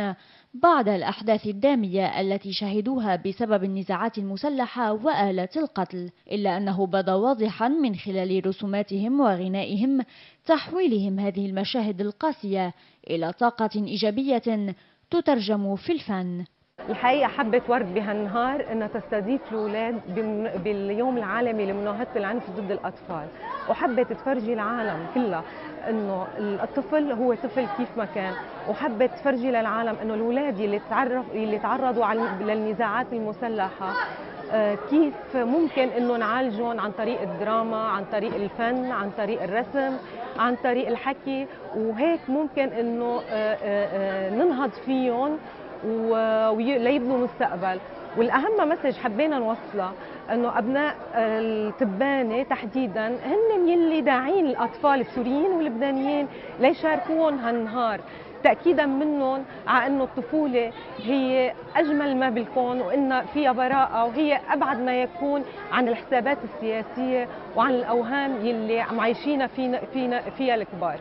بعد الأحداث الدامية التي شهدوها بسبب النزاعات المسلحة وآلات القتل، إلا أنه بدا واضحا من خلال رسوماتهم وغنائهم تحويلهم هذه المشاهد القاسية إلى طاقة إيجابية تترجم في الفن. الحقيقة حبت ورد بهالنهار أنها تستضيف الأولاد باليوم العالمي لمناهضة العنف ضد الأطفال، وحبت تفرجي العالم كلها أنه الطفل هو طفل كيف ما كان، وحبت تفرجي للعالم أنه الأولاد اللي تعرضوا للنزاعات المسلحة كيف ممكن أنه نعالجهم عن طريق الدراما، عن طريق الفن، عن طريق الرسم، عن طريق الحكي، وهيك ممكن أنه ننهض فيهم وليبنوا مستقبل. والأهم مسج حبينا نوصله أنه أبناء التبانة تحديدا هن يلي داعين الأطفال السوريين واللبنانيين ليشاركوهم هالنهار، تأكيدا منهم على أنه الطفولة هي أجمل ما بالكون، وأن فيها براءة، وهي أبعد ما يكون عن الحسابات السياسية وعن الأوهام يلي عم عايشينها فيها الكبار.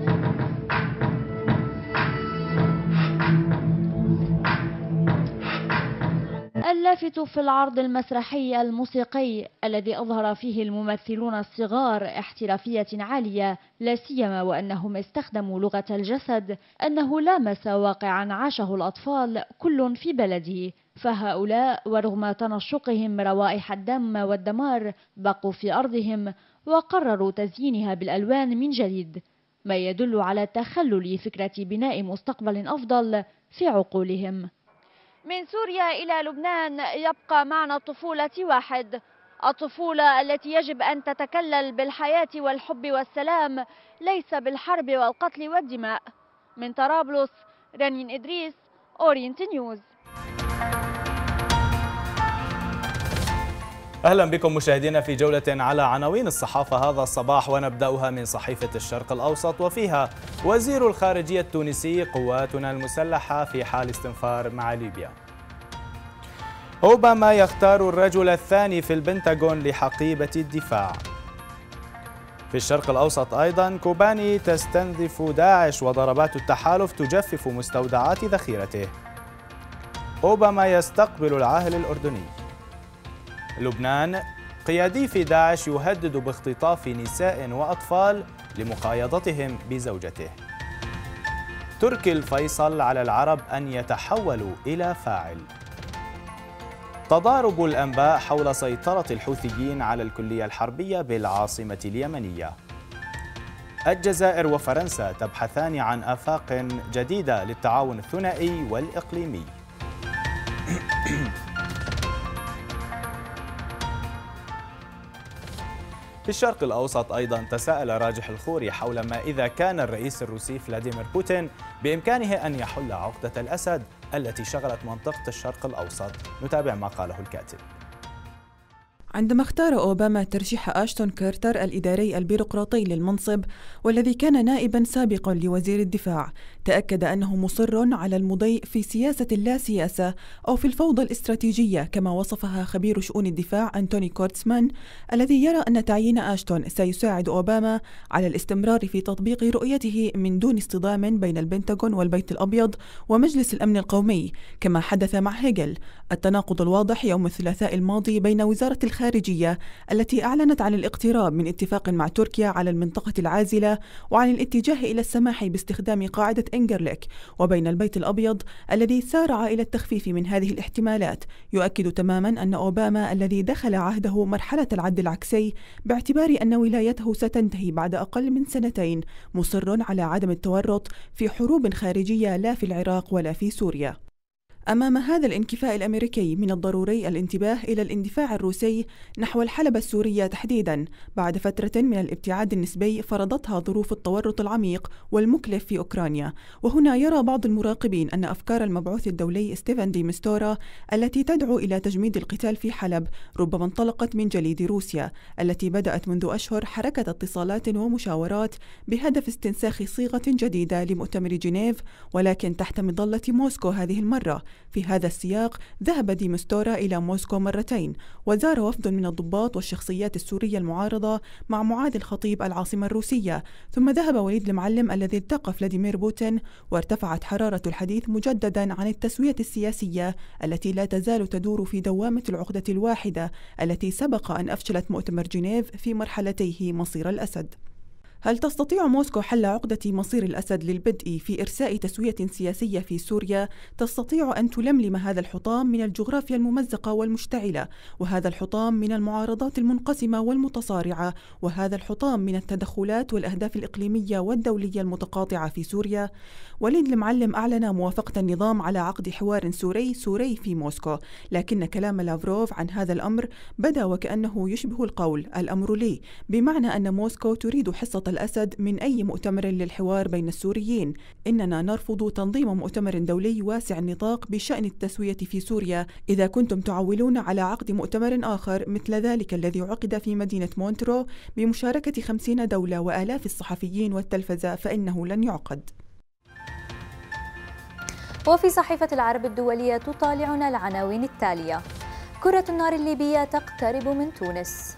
اللافت في العرض المسرحي الموسيقي الذي أظهر فيه الممثلون الصغار احترافية عالية، لا سيما وأنهم استخدموا لغة الجسد، أنه لامس واقعا عاشه الأطفال كل في بلده، فهؤلاء ورغم تنشقهم روائح الدم والدمار بقوا في أرضهم وقرروا تزيينها بالألوان من جديد، ما يدل على تخلل فكرة بناء مستقبل أفضل في عقولهم. من سوريا إلى لبنان يبقى معنى الطفولة واحد، الطفولة التي يجب أن تتكلل بالحياة والحب والسلام، ليس بالحرب والقتل والدماء. من طرابلس، رنين إدريس، أورينت نيوز. أهلا بكم مشاهدينا في جولة على عناوين الصحافة هذا الصباح، ونبدأها من صحيفة الشرق الأوسط، وفيها وزير الخارجية التونسي: قواتنا المسلحة في حال استنفار مع ليبيا. أوباما يختار الرجل الثاني في البنتاغون لحقيبة الدفاع. في الشرق الأوسط أيضا: كوباني تستنزف داعش وضربات التحالف تجفف مستودعات ذخيرته. أوباما يستقبل العاهل الأردني. لبنان: قيادي في داعش يهدد باختطاف نساء وأطفال لمقايضتهم بزوجته. تركي الفيصل على العرب أن يتحولوا إلى فاعل. تضارب الأنباء حول سيطرة الحوثيين على الكلية الحربية بالعاصمة اليمنية. الجزائر وفرنسا تبحثان عن آفاق جديدة للتعاون الثنائي والإقليمي. في الشرق الأوسط أيضا: تساءل راجح الخوري حول ما إذا كان الرئيس الروسي فلاديمير بوتين بإمكانه أن يحل عقدة الأسد التي شغلت منطقة الشرق الأوسط. نتابع ما قاله الكاتب. عندما اختار أوباما ترشيح أشتون كارتر الإداري البيروقراطي للمنصب والذي كان نائبا سابقا لوزير الدفاع، تأكد أنه مصر على المضي في سياسة لا سياسة أو في الفوضى الاستراتيجية كما وصفها خبير شؤون الدفاع أنتوني كورتسمان، الذي يرى أن تعيين أشتون سيساعد أوباما على الاستمرار في تطبيق رؤيته من دون اصطدام بين البنتاغون والبيت الأبيض ومجلس الأمن القومي كما حدث مع هيجل. التناقض الواضح يوم الثلاثاء الماضي بين وزارة الخارجية التي أعلنت عن الاقتراب من اتفاق مع تركيا على المنطقة العازلة وعن الاتجاه إلى السماح باستخدام قاعدة إنجرليك، وبين البيت الأبيض الذي سارع إلى التخفيف من هذه الاحتمالات، يؤكد تماما أن أوباما الذي دخل عهده مرحلة العد العكسي باعتبار أن ولايته ستنتهي بعد أقل من 2 مصر على عدم التورط في حروب خارجية لا في العراق ولا في سوريا. أمام هذا الانكفاء الأمريكي من الضروري الانتباه إلى الاندفاع الروسي نحو الحلبة السورية تحديدا بعد فترة من الابتعاد النسبي فرضتها ظروف التورط العميق والمكلف في أوكرانيا. وهنا يرى بعض المراقبين أن أفكار المبعوث الدولي ستيفن دي مستورا التي تدعو إلى تجميد القتال في حلب ربما انطلقت من جليد روسيا التي بدأت منذ أشهر حركة اتصالات ومشاورات بهدف استنساخ صيغة جديدة لمؤتمر جنيف، ولكن تحت مظلة موسكو هذه المرة، في هذا السياق ذهب دي مستورا إلى موسكو مرتين، وزار وفد من الضباط والشخصيات السورية المعارضة مع معالي الخطيب العاصمة الروسية، ثم ذهب وليد المعلم الذي التقى فلاديمير بوتين، وارتفعت حرارة الحديث مجددا عن التسوية السياسية التي لا تزال تدور في دوامة العقدة الواحدة التي سبق أن أفشلت مؤتمر جنيف في مرحلتيه مصير الأسد. هل تستطيع موسكو حل عقدة مصير الأسد للبدء في إرساء تسوية سياسية في سوريا تستطيع أن تلملم هذا الحطام من الجغرافيا الممزقة والمشتعلة، وهذا الحطام من المعارضات المنقسمة والمتصارعة، وهذا الحطام من التدخلات والأهداف الإقليمية والدولية المتقاطعة في سوريا؟ وليد المعلم أعلن موافقة النظام على عقد حوار سوري في موسكو، لكن كلام لافروف عن هذا الأمر بدا وكأنه يشبه القول الأمر لي، بمعنى أن موسكو تريد حصة الأسد من أي مؤتمر للحوار بين السوريين. إننا نرفض تنظيم مؤتمر دولي واسع النطاق بشأن التسوية في سوريا إذا كنتم تعولون على عقد مؤتمر آخر مثل ذلك الذي عقد في مدينة مونترو بمشاركة 50 دولة وآلاف الصحفيين والتلفزة، فإنه لن يعقد. وفي صحيفة العرب الدولية تطالعنا العناوين التالية: كرة النار الليبية تقترب من تونس.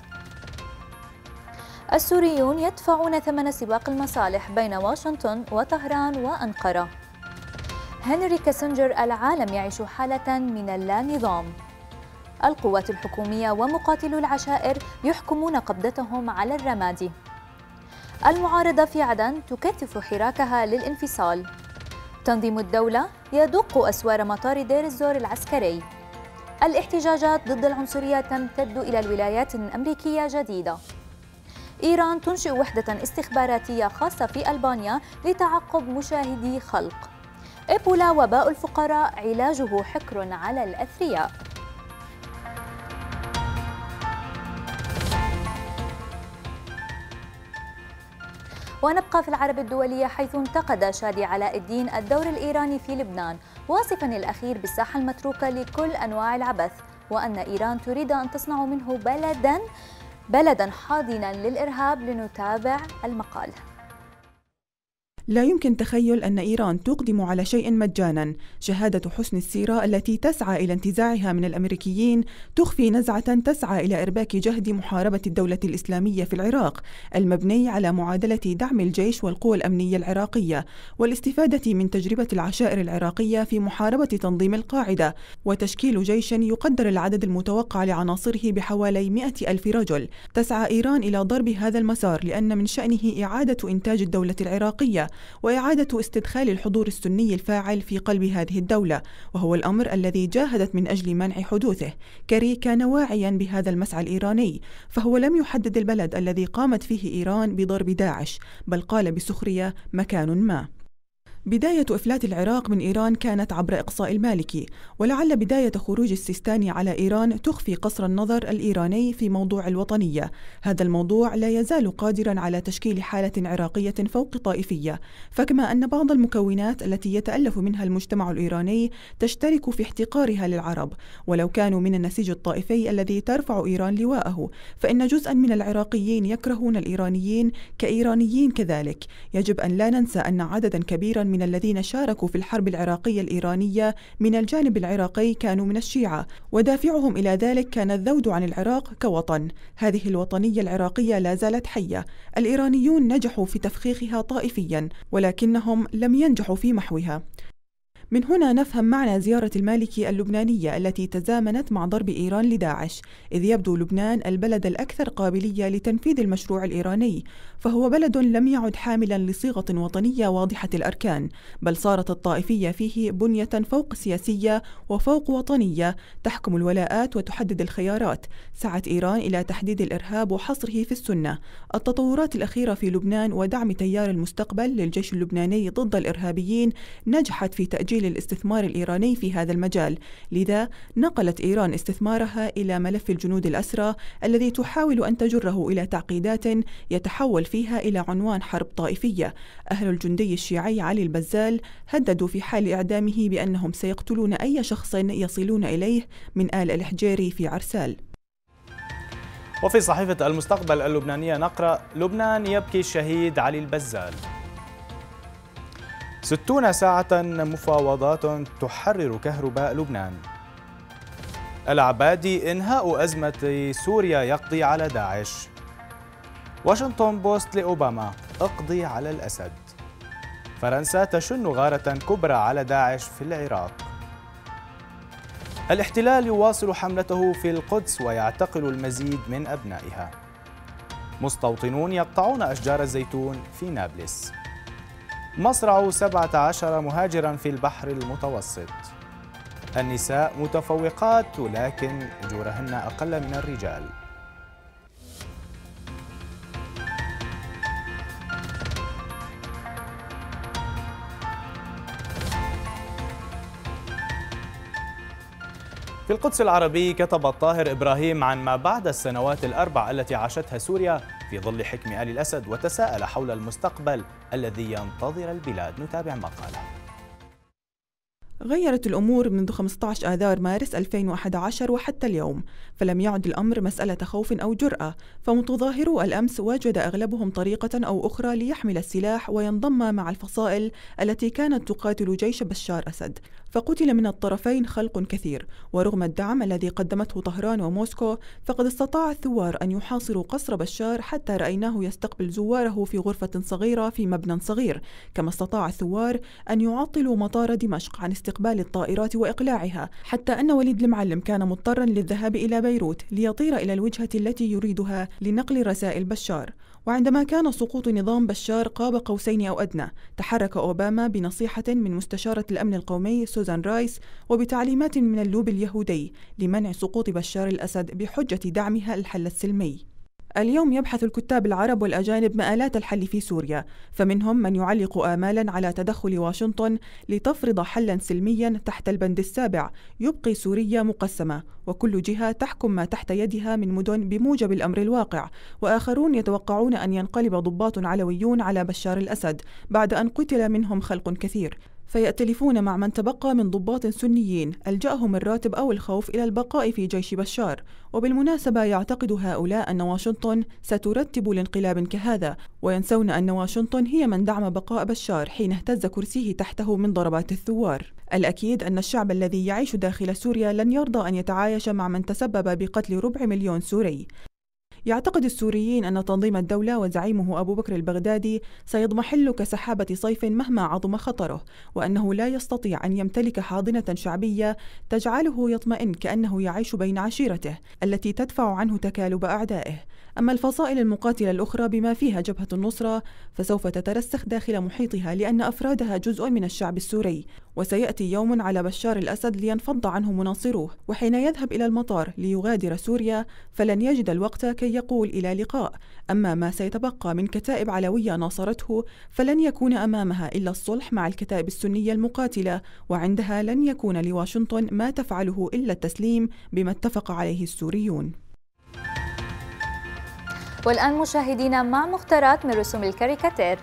السوريون يدفعون ثمن سباق المصالح بين واشنطن وطهران وأنقرة. هنري كيسنجر: العالم يعيش حالة من اللا نظام. القوات الحكومية ومقاتلو العشائر يحكمون قبضتهم على الرمادي. المعارضة في عدن تكثف حراكها للانفصال. تنظيم الدولة يدق أسوار مطار دير الزور العسكري. الاحتجاجات ضد العنصرية تمتد إلى الولايات الأمريكية جديدة. إيران تنشئ وحدة استخباراتية خاصة في ألبانيا لتعقب مشاهدي خلق. إيبولا وباء الفقراء علاجه حكر على الأثرياء. ونبقى في العرب الدولية، حيث انتقد شادي علاء الدين الدور الإيراني في لبنان، واصفا الأخير بالساحة المتروكة لكل أنواع العبث، وأن إيران تريد أن تصنع منه بلدا حاضنا للإرهاب. لنتابع المقال. لا يمكن تخيل أن إيران تقدم على شيء مجانا. شهادة حسن السيرة التي تسعى إلى انتزاعها من الأمريكيين تخفي نزعة تسعى إلى إرباك جهد محاربة الدولة الإسلامية في العراق المبني على معادلة دعم الجيش والقوى الأمنية العراقية والاستفادة من تجربة العشائر العراقية في محاربة تنظيم القاعدة وتشكيل جيش يقدر العدد المتوقع لعناصره بحوالي 100,000 رجل. تسعى إيران إلى ضرب هذا المسار لأن من شأنه إعادة إنتاج الدولة العراقية وإعادة استدخال الحضور السني الفاعل في قلب هذه الدولة، وهو الأمر الذي جاهدت من أجل منع حدوثه. كاري كان واعيا بهذا المسعى الإيراني، فهو لم يحدد البلد الذي قامت فيه إيران بضرب داعش، بل قال بسخرية مكان ما. بداية إفلات العراق من إيران كانت عبر إقصاء المالكي، ولعل بداية خروج السيستاني على إيران تخفي قصر النظر الإيراني في موضوع الوطنية. هذا الموضوع لا يزال قادرا على تشكيل حالة عراقية فوق طائفية، فكما أن بعض المكونات التي يتألف منها المجتمع الإيراني تشترك في احتقارها للعرب ولو كانوا من النسيج الطائفي الذي ترفع إيران لواءه، فإن جزءا من العراقيين يكرهون الإيرانيين كإيرانيين كذلك. يجب أن لا ننسى أن عددا كبيرا من الذين شاركوا في الحرب العراقية الإيرانية من الجانب العراقي كانوا من الشيعة، ودافعهم إلى ذلك كان الذود عن العراق كوطن. هذه الوطنية العراقية لا زالت حية. الإيرانيون نجحوا في تفخيخها طائفيا ولكنهم لم ينجحوا في محوها. من هنا نفهم معنى زيارة المالكي اللبنانية التي تزامنت مع ضرب إيران لداعش، إذ يبدو لبنان البلد الأكثر قابلية لتنفيذ المشروع الإيراني، فهو بلد لم يعد حاملا لصيغة وطنية واضحة الأركان، بل صارت الطائفية فيه بنية فوق سياسية وفوق وطنية تحكم الولاءات وتحدد الخيارات. سعت إيران إلى تحديد الإرهاب وحصره في السنة. التطورات الأخيرة في لبنان ودعم تيار المستقبل للجيش اللبناني ضد الإرهابيين نجحت في تأجيل الاستثمار الإيراني في هذا المجال، لذا نقلت إيران استثمارها إلى ملف الجنود الأسرى الذي تحاول أن تجره إلى تعقيدات يتحول فيها إلى عنوان حرب طائفية. أهل الجندي الشيعي علي البزال هددوا في حال إعدامه بأنهم سيقتلون أي شخص يصلون إليه من آل الحجيري في عرسال. وفي صحيفة المستقبل اللبنانية نقرأ: لبنان يبكي الشهيد علي البزال. 60 ساعة مفاوضات تحرر كهرباء لبنان. العبادي: إنهاء أزمة سوريا يقضي على داعش. واشنطن بوست لأوباما: اقضي على الأسد. فرنسا تشن غارة كبرى على داعش في العراق. الاحتلال يواصل حملته في القدس ويعتقل المزيد من أبنائها. مستوطنون يقطعون أشجار الزيتون في نابلس. مصرع 17 مهاجرا في البحر المتوسط. النساء متفوقات ولكن أجورهن أقل من الرجال. في القدس العربي كتب الطاهر إبراهيم عن ما بعد السنوات الأربع التي عاشتها سوريا في ظل حكم آل الأسد، وتساءل حول المستقبل الذي ينتظر البلاد. نتابع ما قاله. غيرت الأمور منذ 15 آذار مارس 2011 وحتى اليوم، فلم يعد الأمر مسألة خوف أو جرأة، فمتظاهرو الأمس وجد أغلبهم طريقة أو أخرى ليحمل السلاح وينضم مع الفصائل التي كانت تقاتل جيش بشار أسد، فقتل من الطرفين خلق كثير. ورغم الدعم الذي قدمته طهران وموسكو، فقد استطاع الثوار أن يحاصروا قصر بشار حتى رأيناه يستقبل زواره في غرفة صغيرة في مبنى صغير. كما استطاع الثوار أن يعطلوا مطار دمشق عن استقبال الطائرات وإقلاعها، حتى أن وليد المعلم كان مضطرا للذهاب إلى بيروت ليطير إلى الوجهة التي يريدها لنقل رسائل بشار. وعندما كان سقوط نظام بشار قاب قوسين أو أدنى، تحرك أوباما بنصيحة من مستشارة الأمن القومي سوزان رايس وبتعليمات من اللوبي اليهودي لمنع سقوط بشار الأسد بحجة دعمها الحل السلمي. اليوم يبحث الكتاب العرب والأجانب مآلات الحل في سوريا، فمنهم من يعلق آمالا على تدخل واشنطن لتفرض حلا سلميا تحت البند السابع يبقي سوريا مقسمة، وكل جهة تحكم ما تحت يدها من مدن بموجب الأمر الواقع. وآخرون يتوقعون أن ينقلب ضباط علويون على بشار الأسد بعد أن قتل منهم خلق كثير، فيأتلفون مع من تبقى من ضباط سنيين ألجأهم الراتب أو الخوف إلى البقاء في جيش بشار. وبالمناسبة يعتقد هؤلاء أن واشنطن سترتب لانقلاب كهذا، وينسون أن واشنطن هي من دعم بقاء بشار حين اهتز كرسيه تحته من ضربات الثوار. الأكيد أن الشعب الذي يعيش داخل سوريا لن يرضى أن يتعايش مع من تسبب بقتل 250,000 سوري. يعتقد السوريين أن تنظيم الدولة وزعيمه أبو بكر البغدادي سيضمحل كسحابة صيف مهما عظم خطره، وأنه لا يستطيع أن يمتلك حاضنة شعبية تجعله يطمئن كأنه يعيش بين عشيرته التي تدفع عنه تكالب أعدائه. أما الفصائل المقاتلة الأخرى بما فيها جبهة النصرة فسوف تترسخ داخل محيطها لأن أفرادها جزء من الشعب السوري، وسيأتي يوم على بشار الأسد لينفض عنه مناصروه، وحين يذهب إلى المطار ليغادر سوريا فلن يجد الوقت كي يقول إلى لقاء. أما ما سيتبقى من كتائب علوية ناصرته فلن يكون أمامها إلا الصلح مع الكتائب السنية المقاتلة، وعندها لن يكون لواشنطن ما تفعله إلا التسليم بما اتفق عليه السوريون. والآن مشاهدينا مع مختارات من رسوم الكاريكاتير.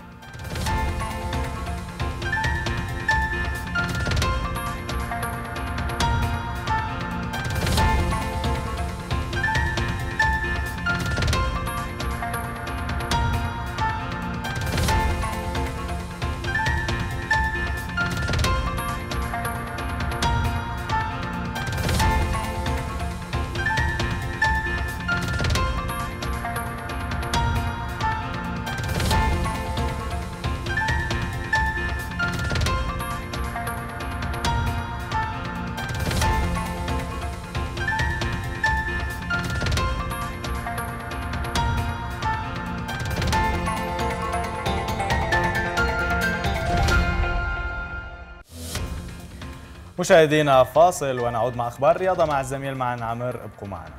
مشاهدينا فاصل ونعود مع أخبار الرياضة مع الزميل معنا عمر. ابقوا معنا.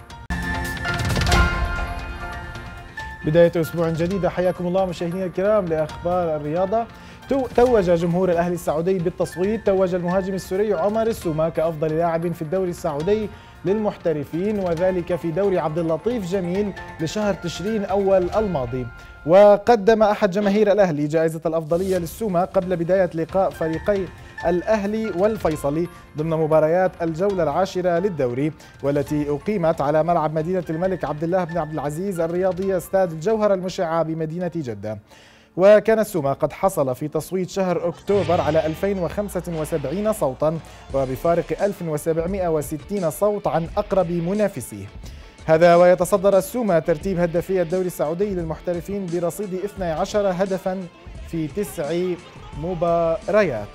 بداية أسبوع جديدة، حياكم الله مشاهدينا الكرام لأخبار الرياضة. توج جمهور الأهلي السعودي بالتصويت، توج المهاجم السوري عمر السومة كأفضل لاعب في الدوري السعودي للمحترفين، وذلك في دوري عبد اللطيف جميل لشهر تشرين أول الماضي. وقدم أحد جماهير الأهلي جائزة الأفضلية للسومة قبل بداية لقاء فريقي الأهلي والفيصلي ضمن مباريات الجولة العاشرة للدوري، والتي أقيمت على ملعب مدينة الملك عبد الله بن عبد العزيز الرياضي استاد الجوهرة المشعة بمدينة جدة. وكان السومة قد حصل في تصويت شهر أكتوبر على 2075 صوتا وبفارق 1760 صوت عن أقرب منافسيه. هذا ويتصدر السومة ترتيب هدافي الدوري السعودي للمحترفين برصيد 12 هدفا في 9 مباريات.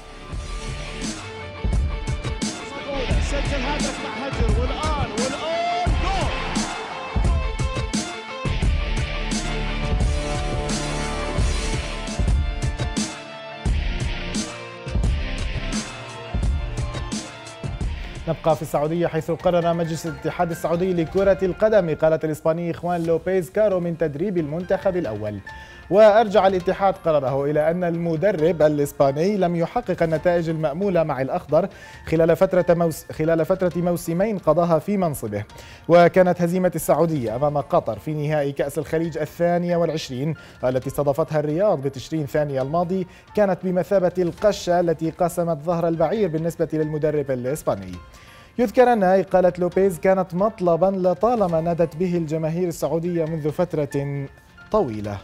سجل هدف مع هجر والآن جول. نبقى في السعودية حيث قرر مجلس الاتحاد السعودي لكرة القدم إقالة الإسباني خوان لوبيز كارو من تدريب المنتخب الأول. وأرجع الاتحاد قراره إلى أن المدرب الإسباني لم يحقق النتائج المأمولة مع الأخضر خلال فترة موسمين قضاها في منصبه. وكانت هزيمة السعودية أمام قطر في نهائي كأس الخليج 22 التي استضافتها الرياض بتشرين ثانية الماضي كانت بمثابة القشة التي قسمت ظهر البعير بالنسبة للمدرب الإسباني. يذكر أن إقالة لوبيز كانت مطلبا لطالما نادت به الجماهير السعودية منذ فترة طويلة.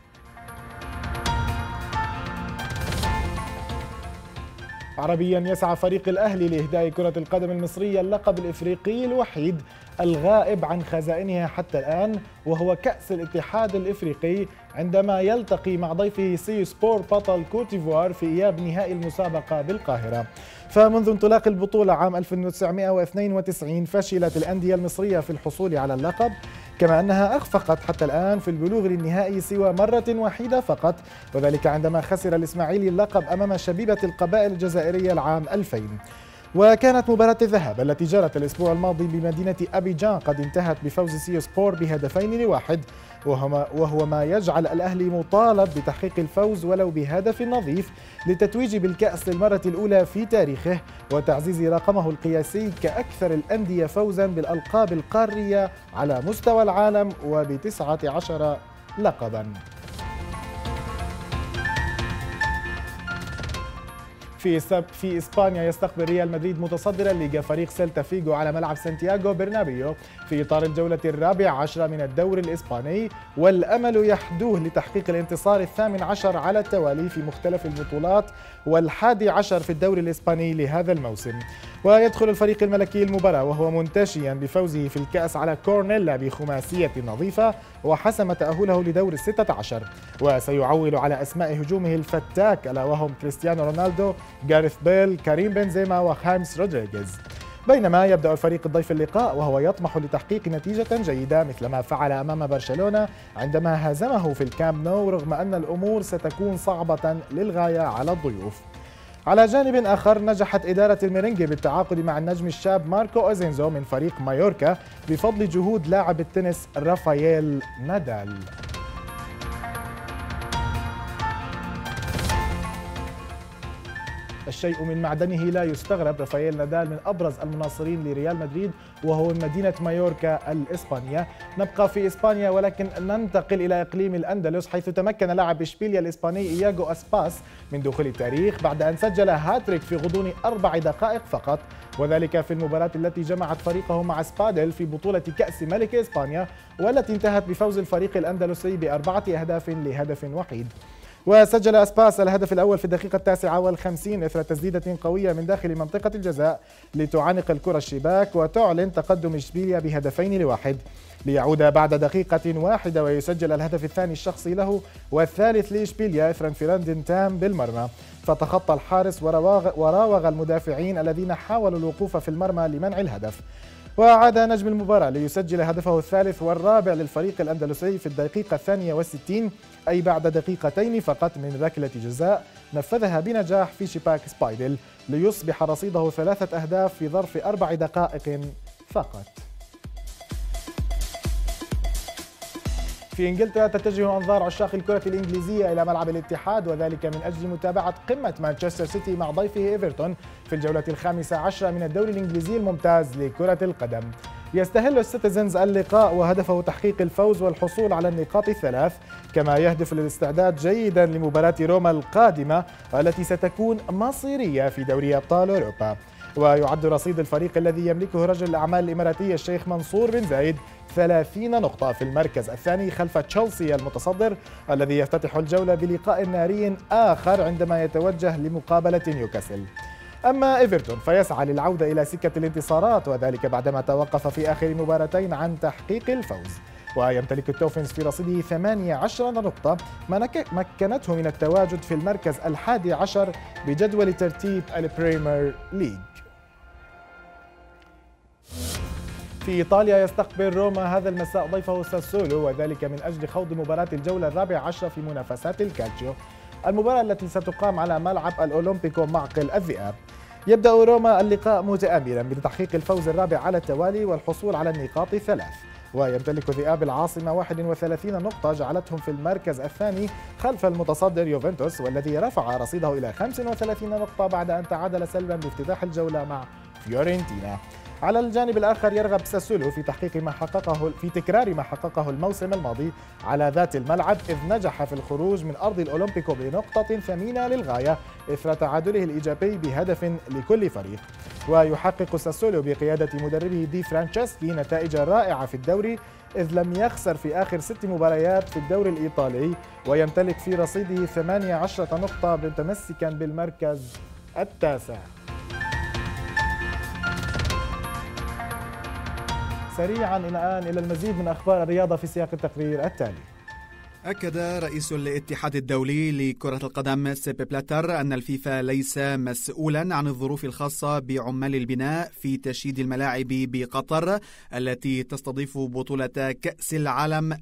عربيا يسعى فريق الأهلي لإهداء كرة القدم المصرية اللقب الإفريقي الوحيد الغائب عن خزائنها حتى الآن، وهو كأس الاتحاد الإفريقي، عندما يلتقي مع ضيفه سي سبور بطل كوتيفوار في إياب نهائي المسابقة بالقاهرة. فمنذ انطلاق البطولة عام 1992 فشلت الأندية المصرية في الحصول على اللقب، كما أنها أخفقت حتى الآن في البلوغ للنهائي سوى مرة واحدة فقط، وذلك عندما خسر الإسماعيلي اللقب أمام شبيبة القبائل الجزائرية العام 2000. وكانت مباراة الذهاب التي جرت الأسبوع الماضي بمدينة أبيجان قد انتهت بفوز سي سبور ب2-1، وهو ما يجعل الأهلي مطالب بتحقيق الفوز ولو بهدف نظيف للتتويج بالكأس للمرة الأولى في تاريخه وتعزيز رقمه القياسي كأكثر الأندية فوزا بالألقاب القارية على مستوى العالم وب19 لقبا. في إسبانيا يستقبل ريال مدريد متصدر الليغا فريق سيلتا فيغو على ملعب سانتياغو برنابيو في إطار الجولة 14 من الدوري الإسباني، والأمل يحدوه لتحقيق الانتصار 18 على التوالي في مختلف البطولات وال11 في الدوري الإسباني لهذا الموسم. ويدخل الفريق الملكي المباراة وهو منتشيا بفوزه في الكأس على كورنيلا بخماسية نظيفة وحسم تأهله لدور ال16، وسيعول على أسماء هجومه الفتاك ألا وهم كريستيانو رونالدو، غاريث بيل، كريم بنزيما وخامس رودريغيز. بينما يبدأ الفريق الضيف اللقاء وهو يطمح لتحقيق نتيجة جيدة مثل ما فعل أمام برشلونة عندما هزمه في الكامب نو، رغم أن الأمور ستكون صعبة للغاية على الضيوف. على جانب آخر نجحت إدارة الميرينجي بالتعاقد مع النجم الشاب ماركو أوزينزو من فريق مايوركا بفضل جهود لاعب التنس رافائيل نادال. الشيء من معدنه لا يستغرب، رافائيل نادال من أبرز المناصرين لريال مدريد وهو من مدينة مايوركا الإسبانية. نبقى في إسبانيا ولكن ننتقل إلى إقليم الأندلس، حيث تمكن لاعب إشبيليا الإسباني إياغو أسباس من دخول التاريخ بعد أن سجل هاتريك في غضون 4 دقائق فقط، وذلك في المباراة التي جمعت فريقه مع سبادل في بطولة كأس ملك إسبانيا، والتي انتهت بفوز الفريق الأندلسي ب4 أهداف لهدف وحيد. وسجل أسباس الهدف الأول في الدقيقة 59 إثر تسديدة قوية من داخل منطقة الجزاء لتعانق الكرة الشباك وتعلن تقدم إشبيليا ب2-1، ليعود بعد دقيقة واحدة ويسجل الهدف الثاني الشخصي له والثالث لإشبيليا إثر انفراد تام بالمرمى، فتخطى الحارس وراوغ المدافعين الذين حاولوا الوقوف في المرمى لمنع الهدف. وعاد نجم المباراة ليسجل هدفه الثالث والرابع للفريق الأندلسي في الدقيقة 62، أي بعد دقيقتين فقط من ركلة جزاء نفذها بنجاح في شباك سبايدل، ليصبح رصيده 3 أهداف في ظرف 4 دقائق فقط. في إنجلترا تتجه أنظار عشاق الكرة الإنجليزية إلى ملعب الاتحاد، وذلك من أجل متابعة قمة مانشستر سيتي مع ضيفه إيفرتون في الجولة 15 من الدوري الإنجليزي الممتاز لكرة القدم. يستهل السيتيزنز اللقاء وهدفه تحقيق الفوز والحصول على النقاط ال3، كما يهدف للاستعداد جيدا لمباراة روما القادمة التي ستكون مصيرية في دوري أبطال أوروبا. ويعد رصيد الفريق الذي يملكه رجل الأعمال الإماراتي الشيخ منصور بن زايد 30 نقطة في المركز الثاني خلف تشيلسي المتصدر الذي يفتتح الجولة بلقاء ناري آخر عندما يتوجه لمقابلة نيوكاسل. أما إيفرتون فيسعى للعودة إلى سكة الانتصارات، وذلك بعدما توقف في آخر مباراتين عن تحقيق الفوز. ويمتلك التوفنز في رصيده 18 نقطة مكنته من التواجد في المركز 11 بجدول ترتيب البريمير ليج. في إيطاليا يستقبل روما هذا المساء ضيفه ساسولو، وذلك من أجل خوض مباراة الجولة 14 في منافسات الكالتشيو، المباراة التي ستقام على ملعب الأولمبيكو معقل الذئاب. يبدأ روما اللقاء متآملا بتحقيق الفوز الرابع على التوالي والحصول على النقاط 3، ويمتلك ذئاب العاصمة 31 نقطة جعلتهم في المركز الثاني خلف المتصدر يوفنتوس والذي رفع رصيده إلى 35 نقطة بعد أن تعادل سلبا بافتتاح الجولة مع فيورنتينا. على الجانب الآخر يرغب ساسولو في تكرار ما حققه الموسم الماضي على ذات الملعب، إذ نجح في الخروج من أرض الأولمبيكو بنقطة ثمينة للغاية إثر تعادله الإيجابي بهدف لكل فريق. ويحقق ساسولو بقيادة مدربه دي فرانشيسكي نتائج رائعة في الدوري، إذ لم يخسر في آخر 6 مباريات في الدوري الإيطالي، ويمتلك في رصيده 18 نقطة متمسكا بالمركز التاسع. سريعا الآن إلى المزيد من أخبار الرياضة في سياق التقرير التالي. أكد رئيس الاتحاد الدولي لكرة القدم سيب بلاتر أن الفيفا ليس مسؤولا عن الظروف الخاصة بعمال البناء في تشييد الملاعب بقطر التي تستضيف بطولة كأس العالم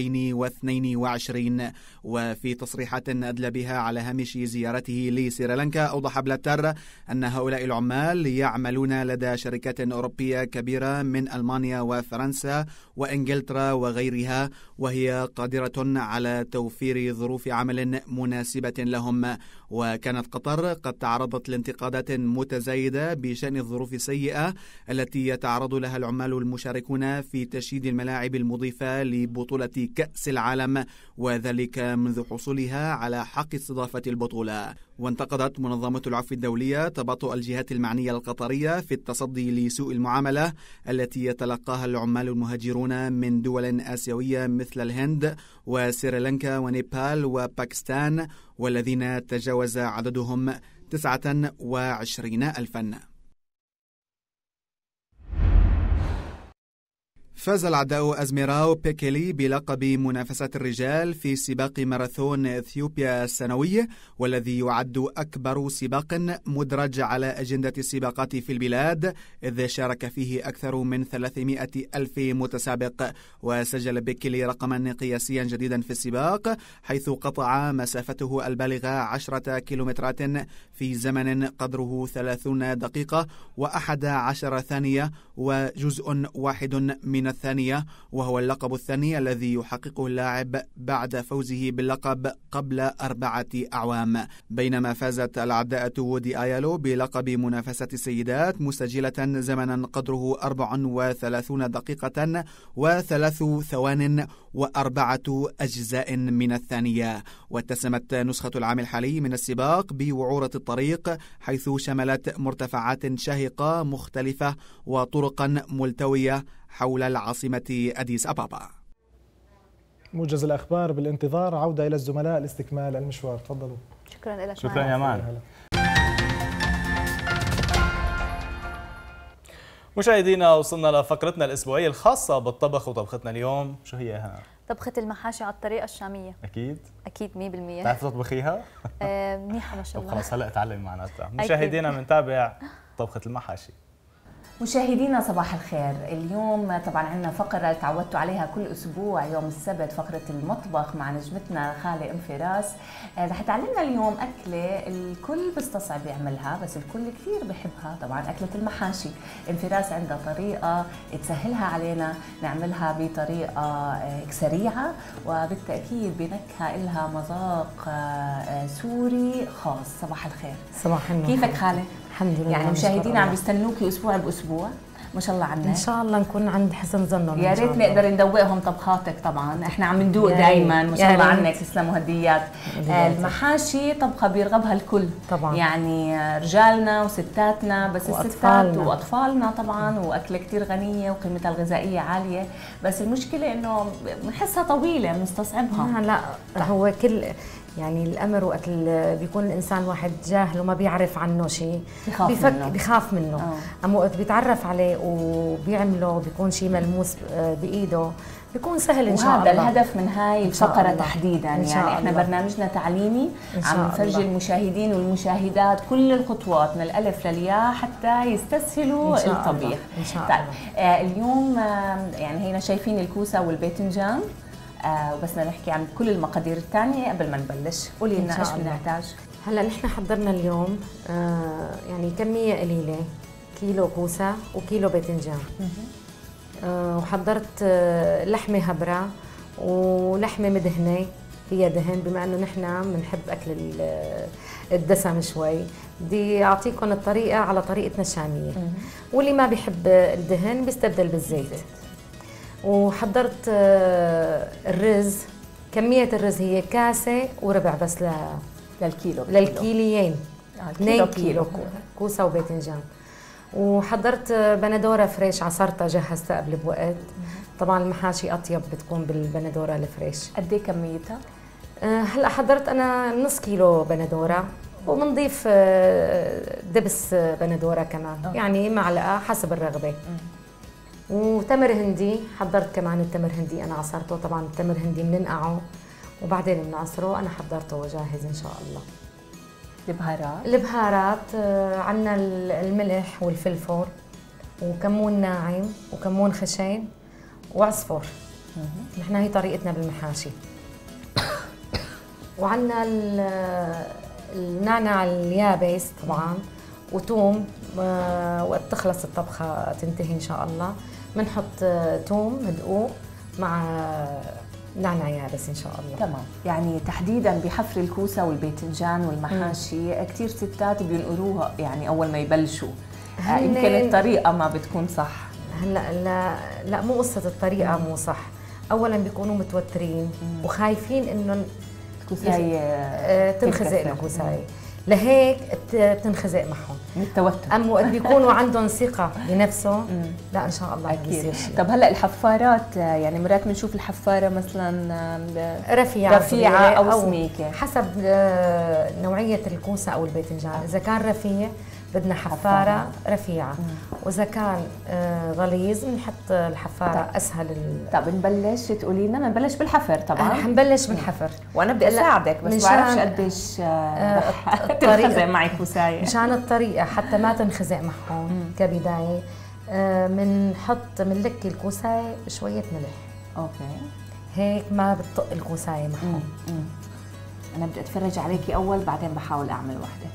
2022. وفي تصريحات أدلى بها على هامش زيارته لسريلانكا، أوضح بلاتر أن هؤلاء العمال يعملون لدى شركات أوروبية كبيرة من ألمانيا وفرنسا وإنجلترا وغيرها، وهي قادرة على توفير ظروف عمل مناسبة لهم. وكانت قطر قد تعرضت لانتقادات متزايدة بشأن الظروف السيئة التي يتعرض لها العمال المشاركون في تشييد الملاعب المضيفة لبطولة كأس العالم، وذلك منذ حصولها على حق استضافة البطولة. وانتقدت منظمة العفو الدولية تباطؤ الجهات المعنية القطرية في التصدي لسوء المعاملة التي يتلقاها العمال المهاجرون من دول آسيوية مثل الهند وسريلانكا ونيبال وباكستان، والذين تجاوز عددهم 29,000. فاز العداء أزميراو بيكيلي بلقب منافسات الرجال في سباق ماراثون إثيوبيا السنوي، والذي يعد أكبر سباق مدرج على أجندة السباقات في البلاد، إذ شارك فيه أكثر من 300,000 متسابق. وسجل بيكيلي رقما قياسيا جديدا في السباق، حيث قطع مسافته البالغة 10 كيلومترات في زمن قدره 30 دقيقة و11 ثانية وجزء واحد من الثانية، وهو اللقب الثاني الذي يحققه اللاعب بعد فوزه باللقب قبل 4 أعوام. بينما فازت العداءة وودي آيالو بلقب منافسة السيدات مسجلة زمنا قدره 34 دقيقة و3 ثوان و4 أجزاء من الثانية. واتسمت نسخة العام الحالي من السباق بوعورة الطريق، حيث شملت مرتفعات شاهقة مختلفة وطرقا ملتوية حول العاصمة أديس أبابا. موجز الأخبار بالانتظار، عودة إلى الزملاء لاستكمال المشوار. تفضلوا. شكرا لك. شكرا يا مان. مشاهدينا، وصلنا لفقرتنا الأسبوعية الخاصة بالطبخ، وطبختنا اليوم شو هي هنا؟ طبخة المحاشي على الطريقة الشامية. أكيد 100%. تعرفي تطبخيها؟ منيحة ما شاء الله. طب خلاص هلا تعلمي معناتها. مشاهدينا بنتابع طبخة المحاشي. مشاهدينا صباح الخير. اليوم طبعا عندنا فقرة تعودتوا عليها كل أسبوع يوم السبت، فقرة المطبخ مع نجمتنا خالة أم فراس. رح تعلمنا اليوم أكلة الكل بيستصعب يعملها بس الكل كثير بحبها، طبعا أكلة المحاشي. أم فراس عندها طريقة تسهلها علينا نعملها بطريقة سريعة وبالتأكيد بنكهة إلها مذاق سوري خاص. صباح الخير. صباح النور. كيفك خالة؟ الحمد لله. يعني مشاهدينا عم بيستنوكي أسبوع بأسبوع ما شاء الله عنك. ان شاء الله نكون عند حسن ظنهم. يا ريت نقدر ندوقهم طبخاتك، طبعا احنا عم ندوق دائما. ما شاء الله عنك، تسلموا هديات. المحاشي طبخه بيرغبها الكل طبعا، يعني رجالنا وستاتنا، بس الستات واطفالنا طبعا، واكله كثير غنيه وقيمتها الغذائيه عاليه، بس المشكله انه بنحسها طويله بنستصعبها. لا هو كل يعني الامر وقت بيكون الانسان واحد جاهل وما بيعرف عنه شيء بخاف منه. اما وقت بيتعرف عليه وبيعمله بيكون شيء ملموس بايده بيكون سهل ان شاء الله. وهذا الهدف من هاي الفقره تحديدا، يعني احنا برنامجنا تعليمي عم نفرجي المشاهدين والمشاهدات كل الخطوات من الالف للياء حتى يستسهلوا الطبيخ. ان شاء الله. طيب اليوم يعني هينا شايفين الكوسه والباذنجان، وبس بدنا نحكي عن كل المقادير الثانيه قبل ما نبلش. قولي لنا ايش بنحتاج. هلا نحن حضرنا اليوم يعني كميه قليله، كيلو كوسه وكيلو باذنجان، وحضرت لحمه هبره ولحمه مدهنه فيها دهن، بما انه نحن بنحب اكل الدسم شوي. بدي اعطيكم الطريقه على طريقتنا الشاميه، واللي ما بيحب الدهن بيستبدل بالزيت. وحضرت الرز، كمية الرز هي كاسة وربع بس للكيليين 2 كيلو كوسة وباذنجان. وحضرت بندورة فريش عصرتها جهزتها قبل بوقت. طبعا المحاشي أطيب بتكون بالبندورة الفريش. قد ايه كميتها؟ هلا حضرت أنا نص كيلو بندورة، وبنضيف دبس بندورة كمان، يعني معلقة حسب الرغبة. وتمر هندي، حضرت كمان التمر هندي أنا عصرته. طبعا التمر هندي بننقعه وبعدين بنعصره، أنا حضرته وجاهز إن شاء الله. البهارات عندنا الملح والفلفل وكمون ناعم وكمون خشن وعصفر. نحن هي طريقتنا بالمحاشي. وعندنا النعناع اليابس طبعا، وتوم. وقت تخلص الطبخة تنتهي إن شاء الله بنحط توم مدقوق مع نعناع يابس إن شاء الله. تمام. يعني تحديدا بحفر الكوسة والباذنجان والمحاشي كثير ستات بينقروها يعني أول ما يبلشوا، يمكن الطريقة ما بتكون صح. هلا لا مو قصة الطريقة مو صح. أولا بيكونوا متوترين وخايفين إنه الكوساية تنخزق الكوساية، لهيك بتنخزق معهم من التوتر. اما وقت بيكونوا عندهم ثقه بنفسه لا ان شاء الله بيصير شيء. طب هلا الحفارات، يعني مرات بنشوف الحفاره مثلا رفيعه او سميكه حسب نوعيه الكوسه او الباذنجان. اذا كان رفيع بدنا حفاره رفيعه، واذا كان غليظ بنحط الحفاره اسهل. طب نبلش تقولي لنا نبلش بالحفر. طبعا حنبلش بالحفر وانا بدي اساعدك، بس ما بعرفش قديش تنخزق معي كوسايه. مشان الطريقه حتى ما تنخزق معهم كبدايه بنلكي الكوسايه بشويه ملح. اوكي. هيك ما بتطق الكوسايه معهم. انا بدي اتفرج عليكي اول بعدين بحاول اعمل وحده.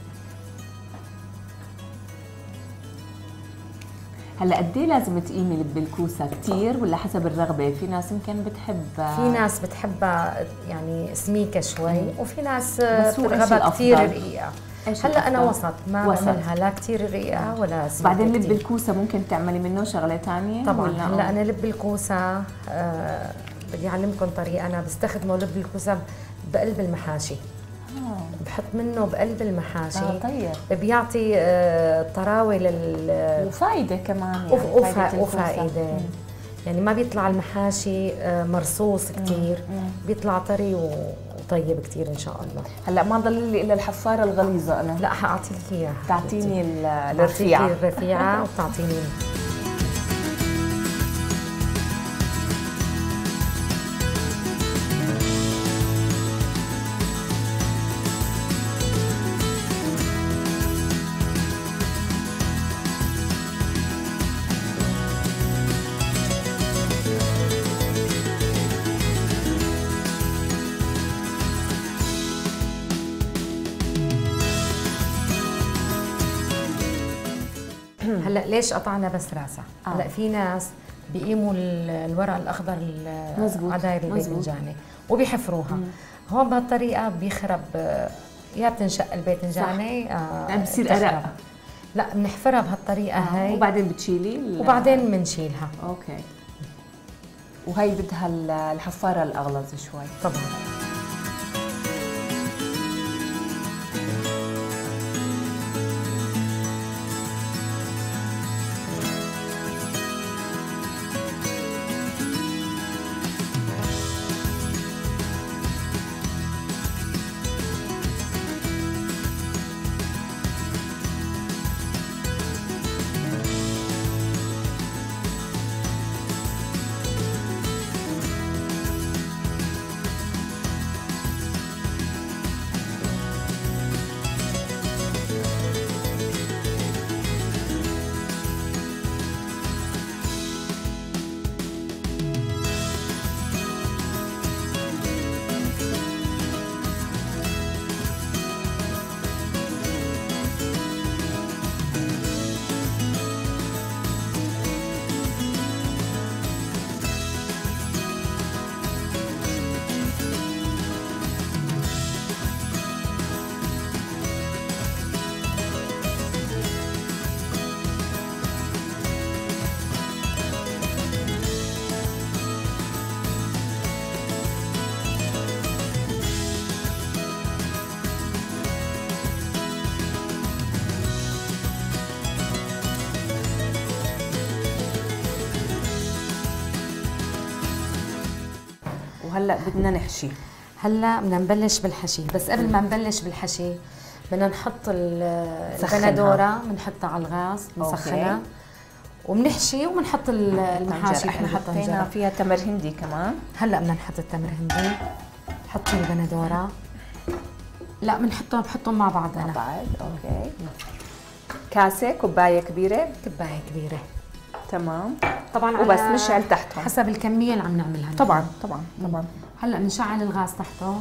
هلا قد ايه لازم تقيمي بالكوسه؟ كثير ولا حسب الرغبه؟ في ناس يمكن بتحب، في ناس بتحبها يعني سميكه شوي، وفي ناس بترغبها كثير رقيقه. هلا انا وسط، ما بعملها لا كثير رقيقه ولا سميكه. بعدين لب الكوسه ممكن تعملي منه شغله ثانيه طبعا. هلا انا لب الكوسه بدي اعلمكم طريقه انا بستخدمه. لب الكوسه بقلب المحاشي، بحط منه بقلب المحاشي. طيب. بيعطي طراوه وفايده كمان يعني. وفائده يعني ما بيطلع المحاشي مرصوص كثير، بيطلع طري وطيب كثير ان شاء الله. هلا ما ضل لي الا الحفاره الغليظه. انا لا حاعطيك اياها، تعطيني الرفيعه وبتعطيني هلا ليش قطعنا بس راسها؟ هلا في ناس بيقيموا الورق الاخضر عداير الباذنجاني وبيحفروها. هون بهالطريقه بيخرب، يا بتنشق الباذنجاني يعني بصير ارق. لا بنحفرها بهالطريقه هاي وبعدين بتشيلي وبعدين بنشيلها. اوكي. وهي بدها الحفاره الاغلظ شوي طبعا. وهلا بدنا نحشي. هلا بدنا نبلش بالحشي، بس قبل ما نبلش بالحشي بدنا نحط البندوره، بنحطها على الغاز، بنسخنها وبنحشي وبنحط المحاشي. احنا حطينا فيها تمر هندي كمان. هلا بدنا نحط التمر هندي. حطي البندوره. لا بحطهم مع بعض. مع بعض. اوكي. كاسه، كوبايه كبيره. كوبايه كبيره. تمام. طبعا وبس نشعل تحتهم حسب الكميه اللي عم نعملها. طبعا. هلا بنشعل الغاز تحته.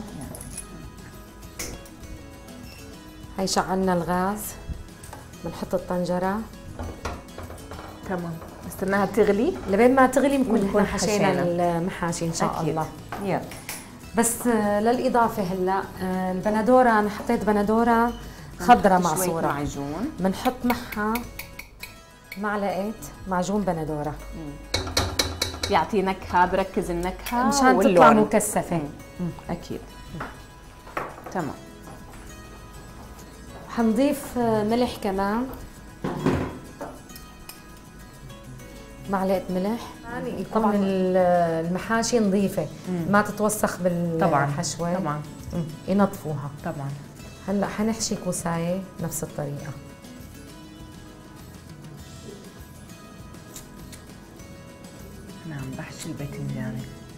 هي شعلنا الغاز. بنحط الطنجره. تمام. نستناها تغلي. لبين ما تغلي بنكون حشينا المحاشي ان شاء الله. يلا. بس للاضافه هلا البندوره، انا حطيت بندوره خضراء معصوره. معجون. بنحط معها معلقه معجون بندوره. يعطي نكهه، بركز النكهه مشان تطلع مكثفه. اكيد. تمام. حنضيف ملح كمان، معلقه ملح. طبعا المحاشي نظيفه ما تتوسخ بالحشوه. طبعا ينظفوها. طبعا. هلا حنحشي كوسايه نفس الطريقه. نعم. بحشي الباذنجان.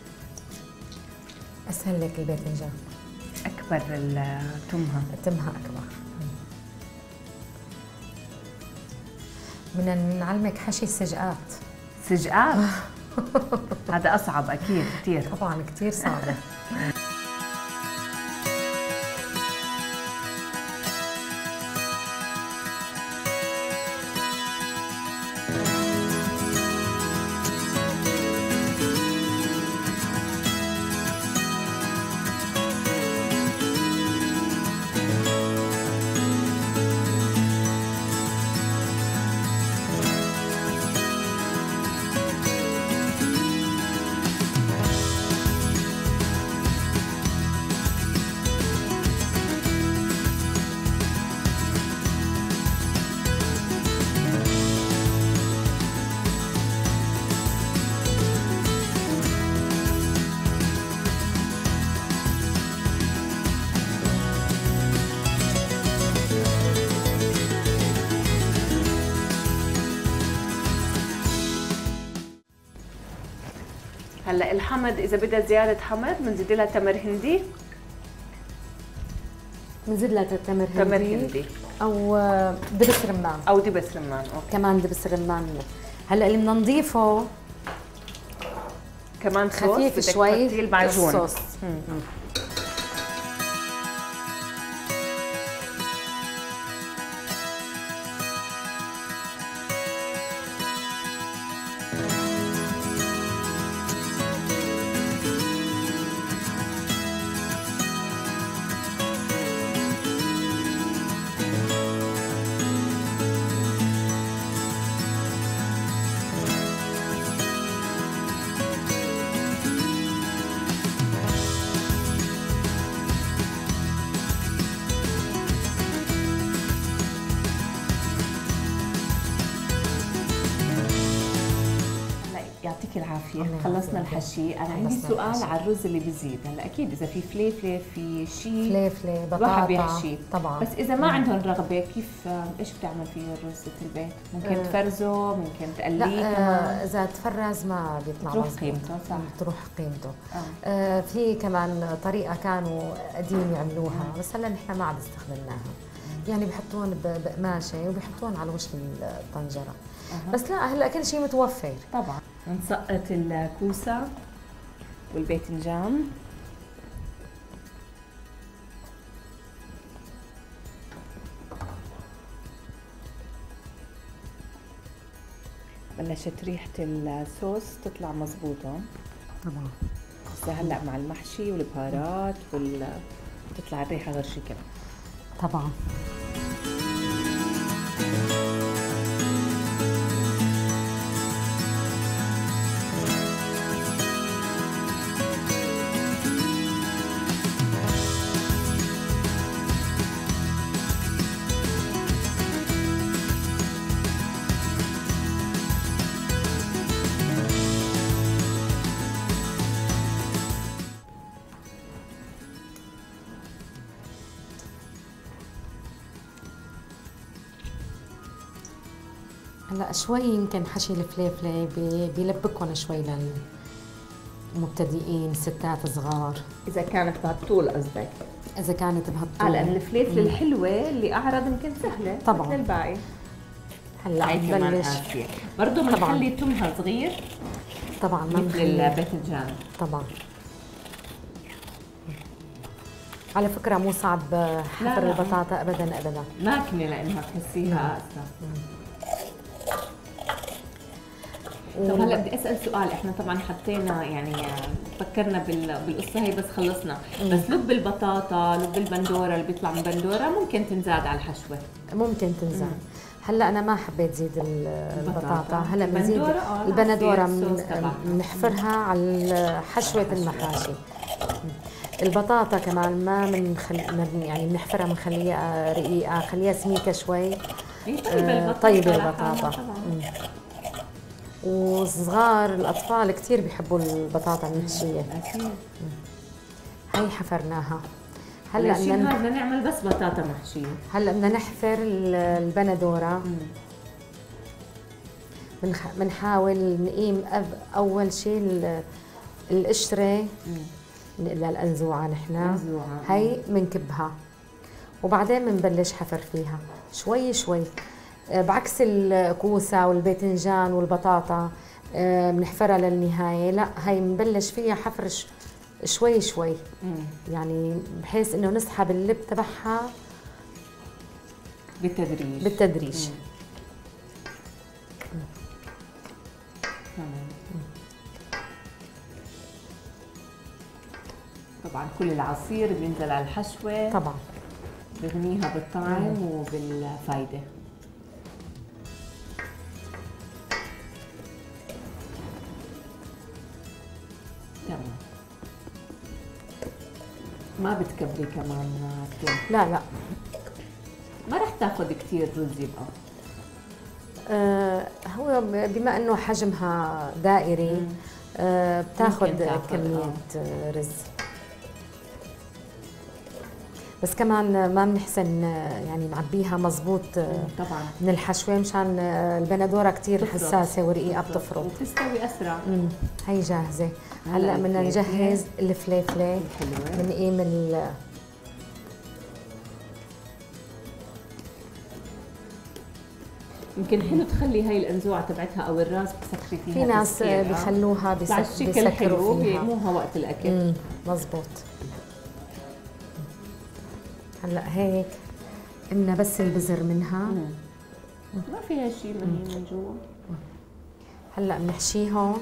اسهل لك الباذنجان. اكبر التمها اكبر. بدنا نعلمك حشي السجقات. سجقات؟ هذا اصعب اكيد كثير. طبعا كثير صعبه. هلا الحمض اذا بدها زياده حمض بنزيد لها تمر هندي. بنزيد لها تمر هندي او دبس رمان. أوكي. كمان دبس رمان. هلا اللي بدنا نضيفه كمان صوص خفيف شوي. المعجون. الصوص. يعافيك. خلصنا الحشي. انا عندي سؤال على الرز اللي بيزيد. هلا اكيد اذا في فليفله في شيء فليفله بطاطا بيحشي طبعا، بس اذا ما عندهم رغبه كيف ايش بتعمل فيه الرز في البيت؟ ممكن تفرزه، ممكن تقليه لا اذا تفرز ما بيطلع تروح مظبوط، قيمته صح، تروح قيمته. في كمان طريقه كانوا قديم يعملوها بس هلا نحن ما عاد استخدمناها، يعني بحطوهم بقماشه وبحطوهم على وش الطنجره. بس لا هلا كل شيء متوفر طبعا. نسقط الكوسه والباذنجان. بلشت ريحه الصوص تطلع مزبوطه طبعا. هسه هلا مع المحشي والبهارات تطلع الريحه غير شكل طبعا. هلا شوي يمكن حشي الفليفله بيلبكهم شوي للمبتدئين، ستات صغار. اذا كانت بهالطول قصدك؟ اذا كانت بهالطول. لان الفليفله الحلوه اللي اعرض يمكن سهله طبعا مثل الباقي. هلا بنبلش برضه بنخلي تومها صغير طبعا مثل الباذنجان طبعا. على فكره مو صعب حفر البطاطا ابدا ابدا، ماكنه لانها تحسيها اسهل. طب هلا بدي اسال سؤال. احنا طبعا حطينا يعني فكرنا بالقصه هي بس خلصنا، بس لب البطاطا، لب البندوره اللي بيطلع من بندوره ممكن تنزاد على الحشوه؟ ممكن تنزاد. هلا انا ما حبيت زيد البطاطا، هلا بنزيد البندوره بنحفرها على حشوه المحاشي. البطاطا كمان ما يعني بنحفرها بنخليها رقيقه، خليها سميكه شوي. طيب البطاطا. وصغار الاطفال كثير بيحبوا البطاطا المحشيه. هي حفرناها. هلا بدنا نعمل بس بطاطا محشيه. هلا بدنا نحفر البندوره. بنحاول نقيم اول شيء القشره للانزوعه. نحن هي بنكبها وبعدين بنبلش حفر فيها شوي شوي، بعكس الكوسه والباذنجان والبطاطا بنحفرها للنهايه. لا هي بنبلش فيها حفر شوي شوي، يعني بحيث انه نسحب اللب تبعها بالتدريج. طبعا كل العصير بينزل على الحشوه طبعا، بغنيها بالطعم وبالفايده. تمام. ما بتكبري كمان كثير؟ لا ما رح تاخذ كثير رز يبقى. هو بما انه حجمها دائري بتاخذ كميه رز، بس كمان ما بنحسن يعني نعبيها مزبوط طبعا من الحشوه، مشان البندوره كثير حساسه ورقيقه بتفرط وبتستوي اسرع. هي جاهزه. هلا بدنا نجهز الفليفله. بنقيم يمكن حلو تخلي هاي الانزوعه تبعتها او الراس بسكري فيها. في ناس بيخلوها بيسكروا فيها، موها وقت الاكل. مزبوط. هلا هيك بدنا بس البزر منها، ما فيها شيء من جوا. هلا بنحشيهم.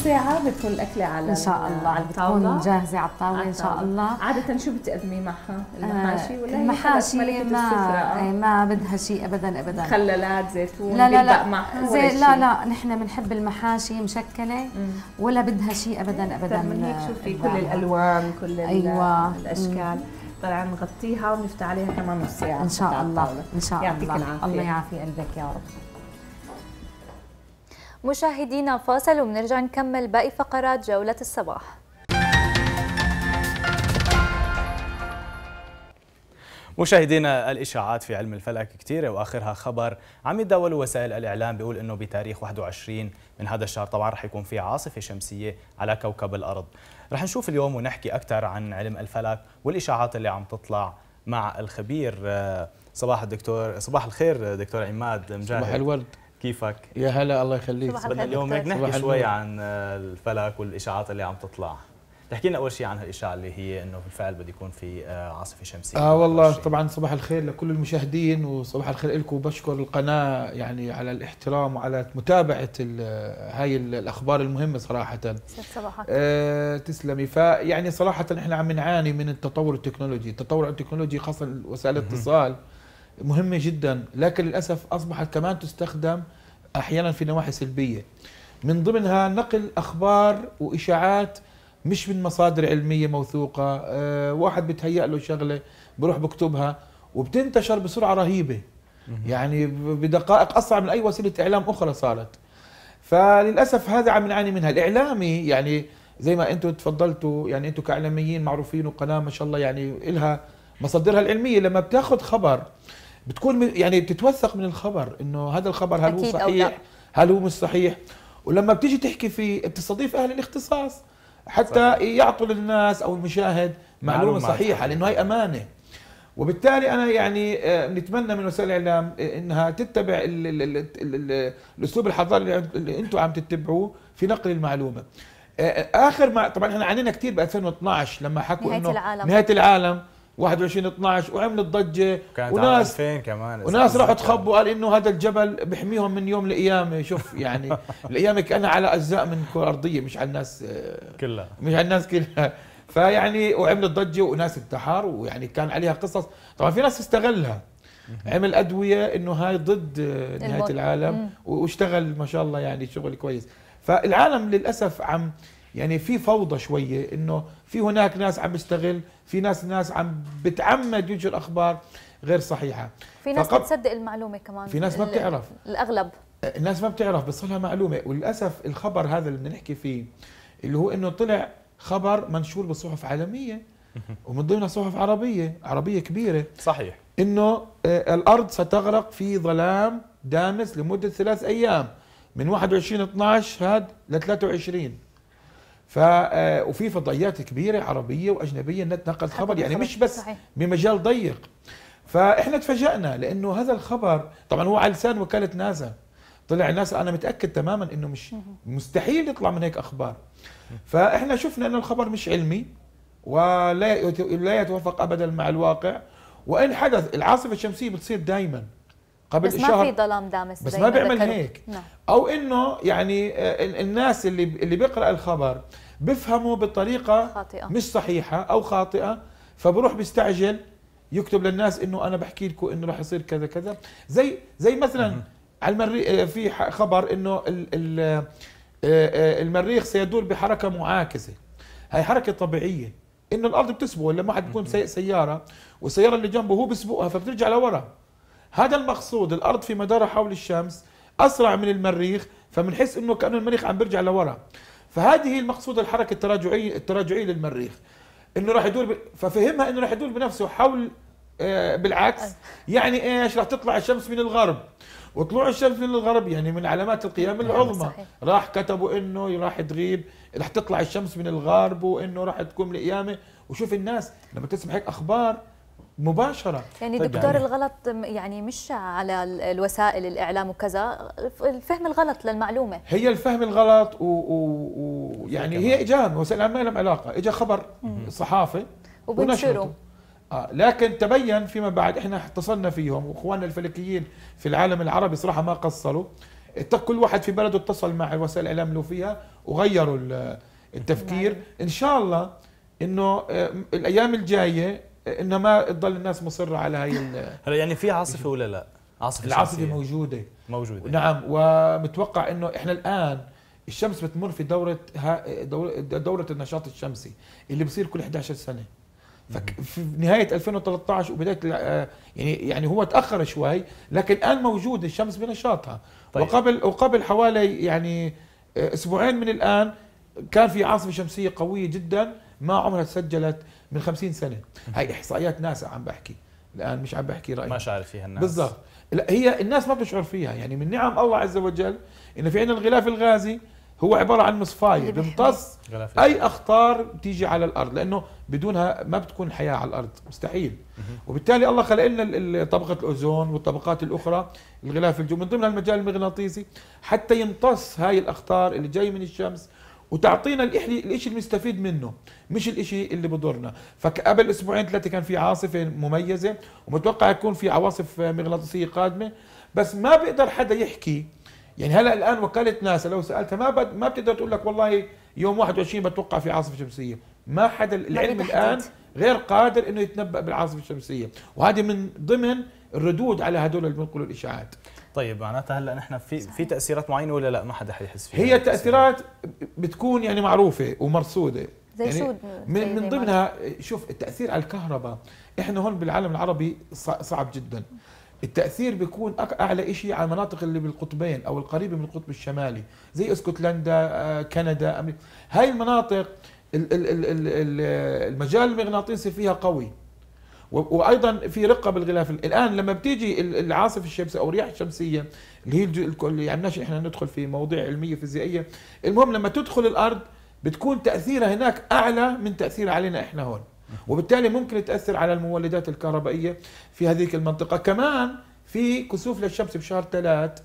ساعة بتكون الأكلة على إن شاء الله بتكون جاهزة على الطاولة إن شاء الله. عادة شو بتقدمي معها؟ المحاشي ولا المحاشي ما بدها شيء أبدا أبدا. مخللات زيتون لا معها لا نحن بنحب المحاشي مشكلة ولا بدها شيء أبدا أبدا. من هيك شوفي كل الألوان كل الأشكال طلع نغطيها ونفتح عليها كمان نص ساعة إن شاء الله. إن شاء الله. يعطيك العافية. الله يعافي قلبك يا رب. مشاهدينا فاصل وبنرجع نكمل باقي فقرات جولة الصباح. مشاهدينا، الإشاعات في علم الفلك كثيرة وآخرها خبر عم يتداولوا وسائل الإعلام بيقول إنه بتاريخ 21 من هذا الشهر طبعا رح يكون في عاصفة شمسية على كوكب الأرض. رح نشوف اليوم ونحكي أكثر عن علم الفلك والإشاعات اللي عم تطلع مع الخبير صباح الخير دكتور عماد مجاهد. صباح الورد. كيفك؟ يا هلا الله يخليك. بدنا اليوم هيك نحكي شوي عن الفلك والإشاعات اللي عم تطلع. تحكي لنا اول شيء عن هالاشاعه اللي هي انه بالفعل بده يكون في عاصفه شمسيه. والله طبعا صباح الخير لكل المشاهدين وصباح الخير لكم، وبشكر القناه يعني على الاحترام وعلى متابعه هاي الاخبار المهمه صراحه. صباحك. تسلمي. فيعني صراحه احنا عم نعاني من التطور التكنولوجي، التطور التكنولوجي خاصه وسائل الاتصال مهمه جدا، لكن للاسف اصبحت كمان تستخدم احيانا في نواحي سلبيه، من ضمنها نقل اخبار واشاعات مش من مصادر علمية موثوقة. واحد بتهيأ له شغلة بروح بكتبها وبتنتشر بسرعة رهيبة، يعني بدقائق أسرع من أي وسيلة إعلام أخرى صارت. فللأسف هذا عم نعاني منها. الإعلامي يعني زي ما أنتم تفضلتوا، يعني أنتم كإعلاميين معروفين وقناة ما شاء الله يعني إلها مصادرها العلمية، لما بتاخذ خبر بتكون يعني بتتوثق من الخبر إنه هذا الخبر هل هو صحيح هل هو مش صحيح، ولما بتيجي تحكي فيه بتستضيف أهل الاختصاص حتى يعطوا للناس او المشاهد معلومه صحيحه، لانه هي امانه. وبالتالي انا يعني نتمنى من وسائل الاعلام انها تتبع الاسلوب الحضاري اللي انتم عم تتبعوه في نقل المعلومه. اخر طبعا احنا عانينا كثير ب 2012 لما حكوا انه نهايه العالم 21/12 وعملت ضجه وناس كمان وناس راحوا تخبوا قال انه هذا الجبل بيحميهم من يوم القيامه. شوف يعني القيامه كانها على اجزاء من الكره الارضيه مش على الناس كلها، مش على الناس كلها. فيعني وعملت ضجه وناس انتحروا ويعني كان عليها قصص. طبعا في ناس استغلها، عمل ادويه انه هاي ضد نهايه العالم واشتغل ما شاء الله يعني شغل كويس. فالعالم للاسف عم يعني في فوضى شويه، انه في هناك ناس عم بيستغل، في ناس عم بتعمد ينشر اخبار غير صحيحه. في ناس بتصدق المعلومه كمان، في ناس ما بتعرف، الاغلب الناس ما بتعرف بصلها معلومه. وللاسف الخبر هذا اللي بدنا نحكي فيه اللي هو انه طلع خبر منشور بصحف عالميه ومن ضمنها صحف عربيه كبيره، صحيح، انه الارض ستغرق في ظلام دامس لمده 3 ايام من 21/12 هاد ل 23. وفي فضائيات كبيره عربيه واجنبيه نقلت خبر يعني مش بس صحيح. بمجال ضيق. فاحنا تفاجأنا لانه هذا الخبر طبعا هو على لسان وكاله ناسا، طلع ناسا انا متاكد تماما انه مش مستحيل يطلع من هيك اخبار. فاحنا شفنا انه الخبر مش علمي ولا يتوافق ابدا مع الواقع. وان حدث العاصفه الشمسيه بتصير دائما قبل بس الشهر، ما في ظلام دامس بس ما بيعمل هيك. او انه يعني الناس اللي بيقرأ الخبر بيفهموا بطريقه خاطئة. مش صحيحه او خاطئه، فبروح بيستعجل يكتب للناس انه انا بحكي لكم انه راح يصير كذا كذا. زي مثلا على المريخ في خبر انه المريخ سيدور بحركه معاكسه. هاي حركه طبيعيه، انه الارض بتسبقه لما واحد بيكون سايق سياره والسياره اللي جنبه هو بيسبقها فبترجع لورا. هذا المقصود، الارض في مدارها حول الشمس اسرع من المريخ، فبنحس انه كانه المريخ عم بيرجع لورا. فهذه هي المقصود الحركه التراجعيه للمريخ، انه راح يدور ففهمها انه راح يدور بنفسه حول بالعكس. يعني ايش؟ راح تطلع الشمس من الغرب، وطلوع الشمس من الغرب يعني من علامات القيامه العظمى. راح كتبوا انه راح تغيب، راح تطلع الشمس من الغرب، وانه راح تقوم القيامه. وشوف الناس لما تسمع هيك اخبار مباشرة. يعني دكتور الغلط يعني مش على الوسائل الإعلام وكذا، الفهم الغلط للمعلومة، هي الفهم الغلط ويعني هي إجا وسائل الإعلام ما لهم علاقة، إجا خبر صحافة وبنشره. لكن تبين فيما بعد، احنا اتصلنا فيهم واخواننا الفلكيين في العالم العربي صراحة ما قصروا، كل واحد في بلده اتصل مع وسائل الاعلام اللي فيها وغيروا التفكير. ان شاء الله انه الايام الجايه انه ما تضل الناس مصره على هاي هلا يعني في عاصفه ولا لا؟ العاصفه موجوده نعم، ومتوقع انه احنا الان الشمس بتمر في دوره النشاط الشمسي اللي بصير كل 11 سنه. في نهايه 2013 وبدايه يعني هو تاخر شوي، لكن الان موجود الشمس بنشاطها. طيب. وقبل حوالي يعني اسبوعين من الان كان في عاصفه شمسيه قويه جدا ما عمرها تسجلت من 50 سنه. هاي احصائيات ناسا عم بحكي الان، مش عم بحكي رايي. ما شعر فيها الناس بالضبط. لا هي الناس ما بتشعر فيها، يعني من نعم الله عز وجل انه في عندنا الغلاف الغازي هو عباره عن مصفايه بيمتص اي اخطار بتيجي على الارض، لانه بدونها ما بتكون حياه على الارض، مستحيل. وبالتالي الله خلق لنا طبقه الاوزون والطبقات الاخرى، الغلاف الجوي من ضمنها المجال المغناطيسي، حتى يمتص هاي الاخطار اللي جاي من الشمس وتعطينا الشيء المستفيد منه، مش الشيء اللي بضرنا. فقبل اسبوعين 3 كان في عاصفه مميزه، ومتوقع يكون في عواصف مغناطيسيه قادمه، بس ما بيقدر حدا يحكي. يعني هلا الان وكاله ناسا لو سالتها ما بتقدر تقول لك والله يوم 21 بتوقع في عاصفه شمسيه. ما حدا العلم الان غير قادر انه يتنبأ بالعاصفه الشمسيه، وهذه من ضمن الردود على هدول اللي بنقولوا الاشاعات. طيب معناتها هلا نحن في تاثيرات معينه ولا لا ما حدا حيحس فيها؟ هي تاثيرات بتكون يعني معروفه ومرصوده. زي يعني شو من ضمنها شوف التاثير على الكهرباء، احنا هون بالعالم العربي صعب جدا. التاثير بيكون اعلى شيء على المناطق اللي بالقطبين او القريبه من القطب الشمالي زي اسكتلندا، كندا، امريكا. هاي المناطق المجال المغناطيسي فيها قوي، وايضا في رقه بالغلاف. الان لما بتيجي العاصفه الشمسيه او الرياح الشمسيه اللي هي يعني احنا ندخل في مواضيع علميه فيزيائيه، المهم لما تدخل الارض بتكون تاثيرها هناك اعلى من تاثيرها علينا احنا هون، وبالتالي ممكن تاثر على المولدات الكهربائيه في هذيك المنطقه. كمان في كسوف للشمس بشهر 3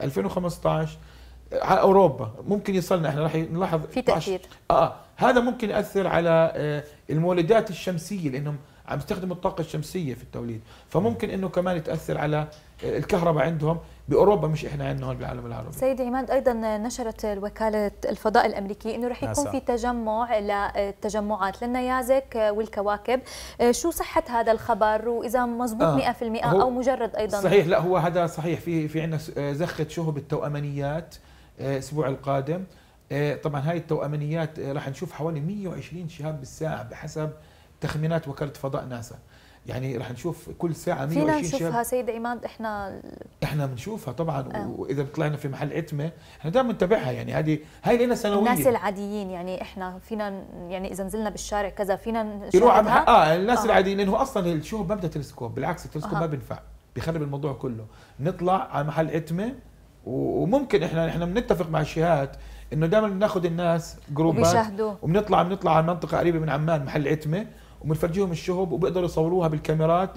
2015 على اوروبا، ممكن يصلنا احنا راح نلاحظ في تاثير. هذا ممكن ياثر على المولدات الشمسيه لانهم عم يستخدموا الطاقه الشمسيه في التوليد، فممكن انه كمان يتاثر على الكهرباء عندهم باوروبا، مش احنا عندنا هون بالعالم العربي. سيد عماد، ايضا نشرت وكاله الفضاء الامريكي انه رح يكون في تجمع للتجمعات للنيازك والكواكب. شو صحه هذا الخبر واذا مزبوط 100% او مجرد ايضا؟ صحيح، لا هو هذا صحيح. في عندنا زخه شهب التوأمانيات الاسبوع القادم. طبعا هاي التوأمانيات راح نشوف حوالي 120 شهاب بالساعه بحسب تخمينات وكاله فضاء ناسا. يعني رح نشوف كل ساعه 120 شهاب. فينا نشوفها سيد عماد؟ احنا بنشوفها طبعا. واذا طلعنا في محل عتمه احنا دائما نتابعها. يعني هاي لنا سنويه. الناس العاديين يعني احنا فينا يعني اذا نزلنا بالشارع كذا فينا نشوفها. الناس العاديين، لانه اصلا الشهب ما بدها تلسكوب، بالعكس التلسكوب ما بينفع، بيخرب الموضوع كله. نطلع على محل عتمه، وممكن احنا بنتفق مع الشهات انه دائما بناخذ الناس جروبات وبنطلع على منطقه قريبه من عمان محل عتمه وبنفرجيهم الشهب وبيقدروا يصوروها بالكاميرات.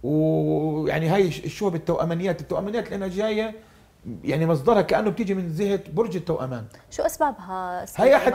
ويعني هاي الشهب التوأمانيات لانها جايه يعني مصدرها كانه بتيجي من زهت برج التوأمان. شو اسبابها؟ هي احد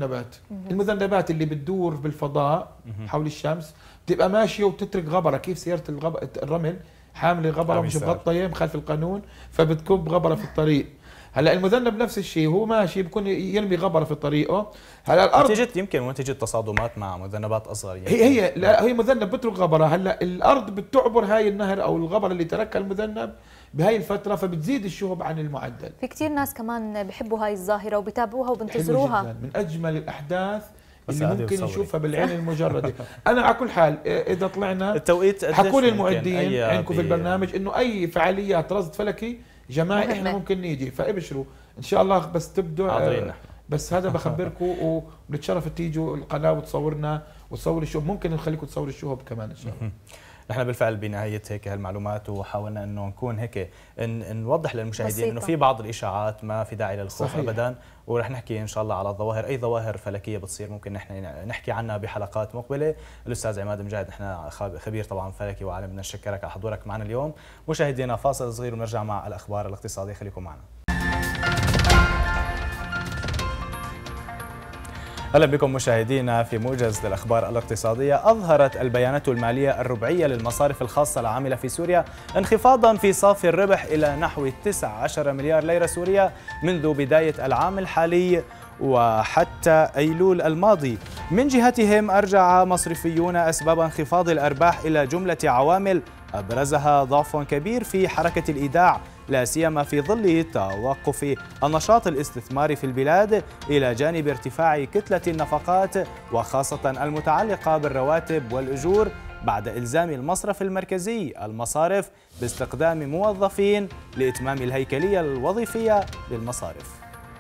المذنبات اللي بتدور بالفضاء حول الشمس، بتبقى ماشيه وتترك غبره. كيف سياره الرمل حامله غبره مش مغطيه مخالف القانون، فبتكب غبره في الطريق. هلا المذنب نفس الشيء، هو ماشي بكون يرمي غبره في طريقه. هلا الارض يمكن تجد تصادمات مع مذنبات اصغر. يعني هي مذنب بترك غبره. هلا الارض بتعبر هاي النهر او الغبره اللي تركها المذنب بهاي الفتره، فبتزيد الشهب عن المعدل. في كثير ناس كمان بحبوا هاي الظاهره وبيتابعوها وبنتظروها. من اجمل الاحداث اللي ممكن نشوفها بالعين المجرده. انا على كل حال اذا طلعنا التوقيت حكوا لي المعدين عندكم في البرنامج انه اي فعاليات رصد فلكي جماعي احنا ممكن نيجي، فابشروا ان شاء الله. بس تبدوا بس هذا بخبركم، وبنتشرف تيجوا القناه وتصورنا وتصور الشهب. ممكن نخليكم تصوروا الشهب كمان ان شاء الله. نحن بالفعل بنهايه هيك هالمعلومات وحاولنا انه نكون هيك نوضح للمشاهدين انه في بعض الاشاعات ما في داعي للخوف صحيح. ابدا. ورح نحكي ان شاء الله على الظواهر، اي ظواهر فلكيه بتصير ممكن نحن نحكي عنها بحلقات مقبله. الاستاذ عماد مجاهد نحن خبير طبعا فلكي وعالم، بدنا نشكرك على حضورك معنا اليوم. مشاهدينا فاصل صغير ونرجع مع الاخبار الاقتصاديه، خليكم معنا. أهلا بكم مشاهدينا في موجز للأخبار الاقتصادية. أظهرت البيانات المالية الربعية للمصارف الخاصة العاملة في سوريا انخفاضا في صافي الربح إلى نحو 19 مليار ليرة سورية منذ بداية العام الحالي وحتى أيلول الماضي. من جهتهم أرجع مصرفيون أسباب انخفاض الأرباح إلى جملة عوامل أبرزها ضعف كبير في حركة الإيداع، لا سيما في ظل توقف النشاط الاستثماري في البلاد، إلى جانب ارتفاع كتلة النفقات وخاصة المتعلقة بالرواتب والأجور بعد إلزام المصرف المركزي المصارف باستخدام موظفين لإتمام الهيكلية الوظيفية للمصارف.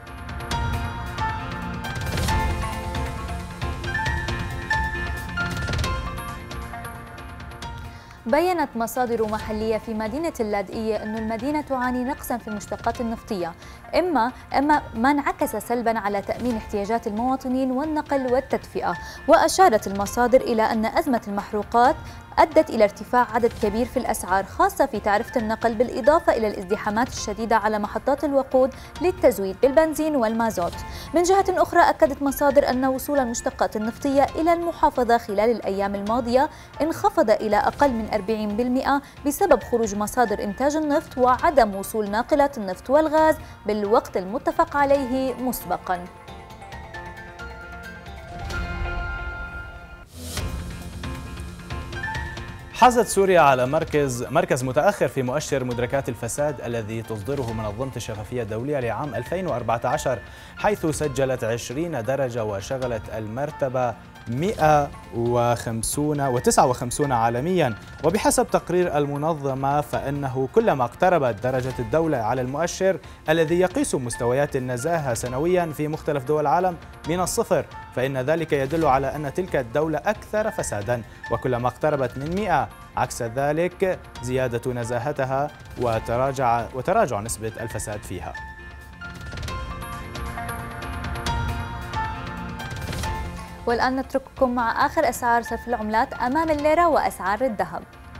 بيّنت مصادر محلية في مدينة اللاذقية أن المدينة تعاني نقصا في المشتقات النفطية، إما ما انعكس سلبا على تأمين احتياجات المواطنين والنقل والتدفئة. وأشارت المصادر إلى أن أزمة المحروقات أدت إلى ارتفاع عدد كبير في الأسعار خاصة في تعرفة النقل، بالإضافة إلى الازدحامات الشديدة على محطات الوقود للتزويد بالبنزين والمازوت. من جهة أخرى أكدت مصادر أن وصول المشتقات النفطية إلى المحافظة خلال الأيام الماضية انخفض إلى أقل من 40% بسبب خروج مصادر إنتاج النفط وعدم وصول ناقلات النفط والغاز بالوقت المتفق عليه مسبقاً. حازت سوريا على مركز متأخر في مؤشر مدركات الفساد الذي تصدره منظمة الشفافية الدولية لعام 2014، حيث سجلت 20 درجة وشغلت المرتبة 159 عالميا. وبحسب تقرير المنظمة فإنه كلما اقتربت درجة الدولة على المؤشر الذي يقيس مستويات النزاهة سنويا في مختلف دول العالم من الصفر، فإن ذلك يدل على أن تلك الدولة أكثر فسادا، وكلما اقتربت من 100 عكس ذلك زيادة نزاهتها وتراجع نسبة الفساد فيها. والآن نترككم مع آخر أسعار صرف العملات أمام الليرة وأسعار الذهب.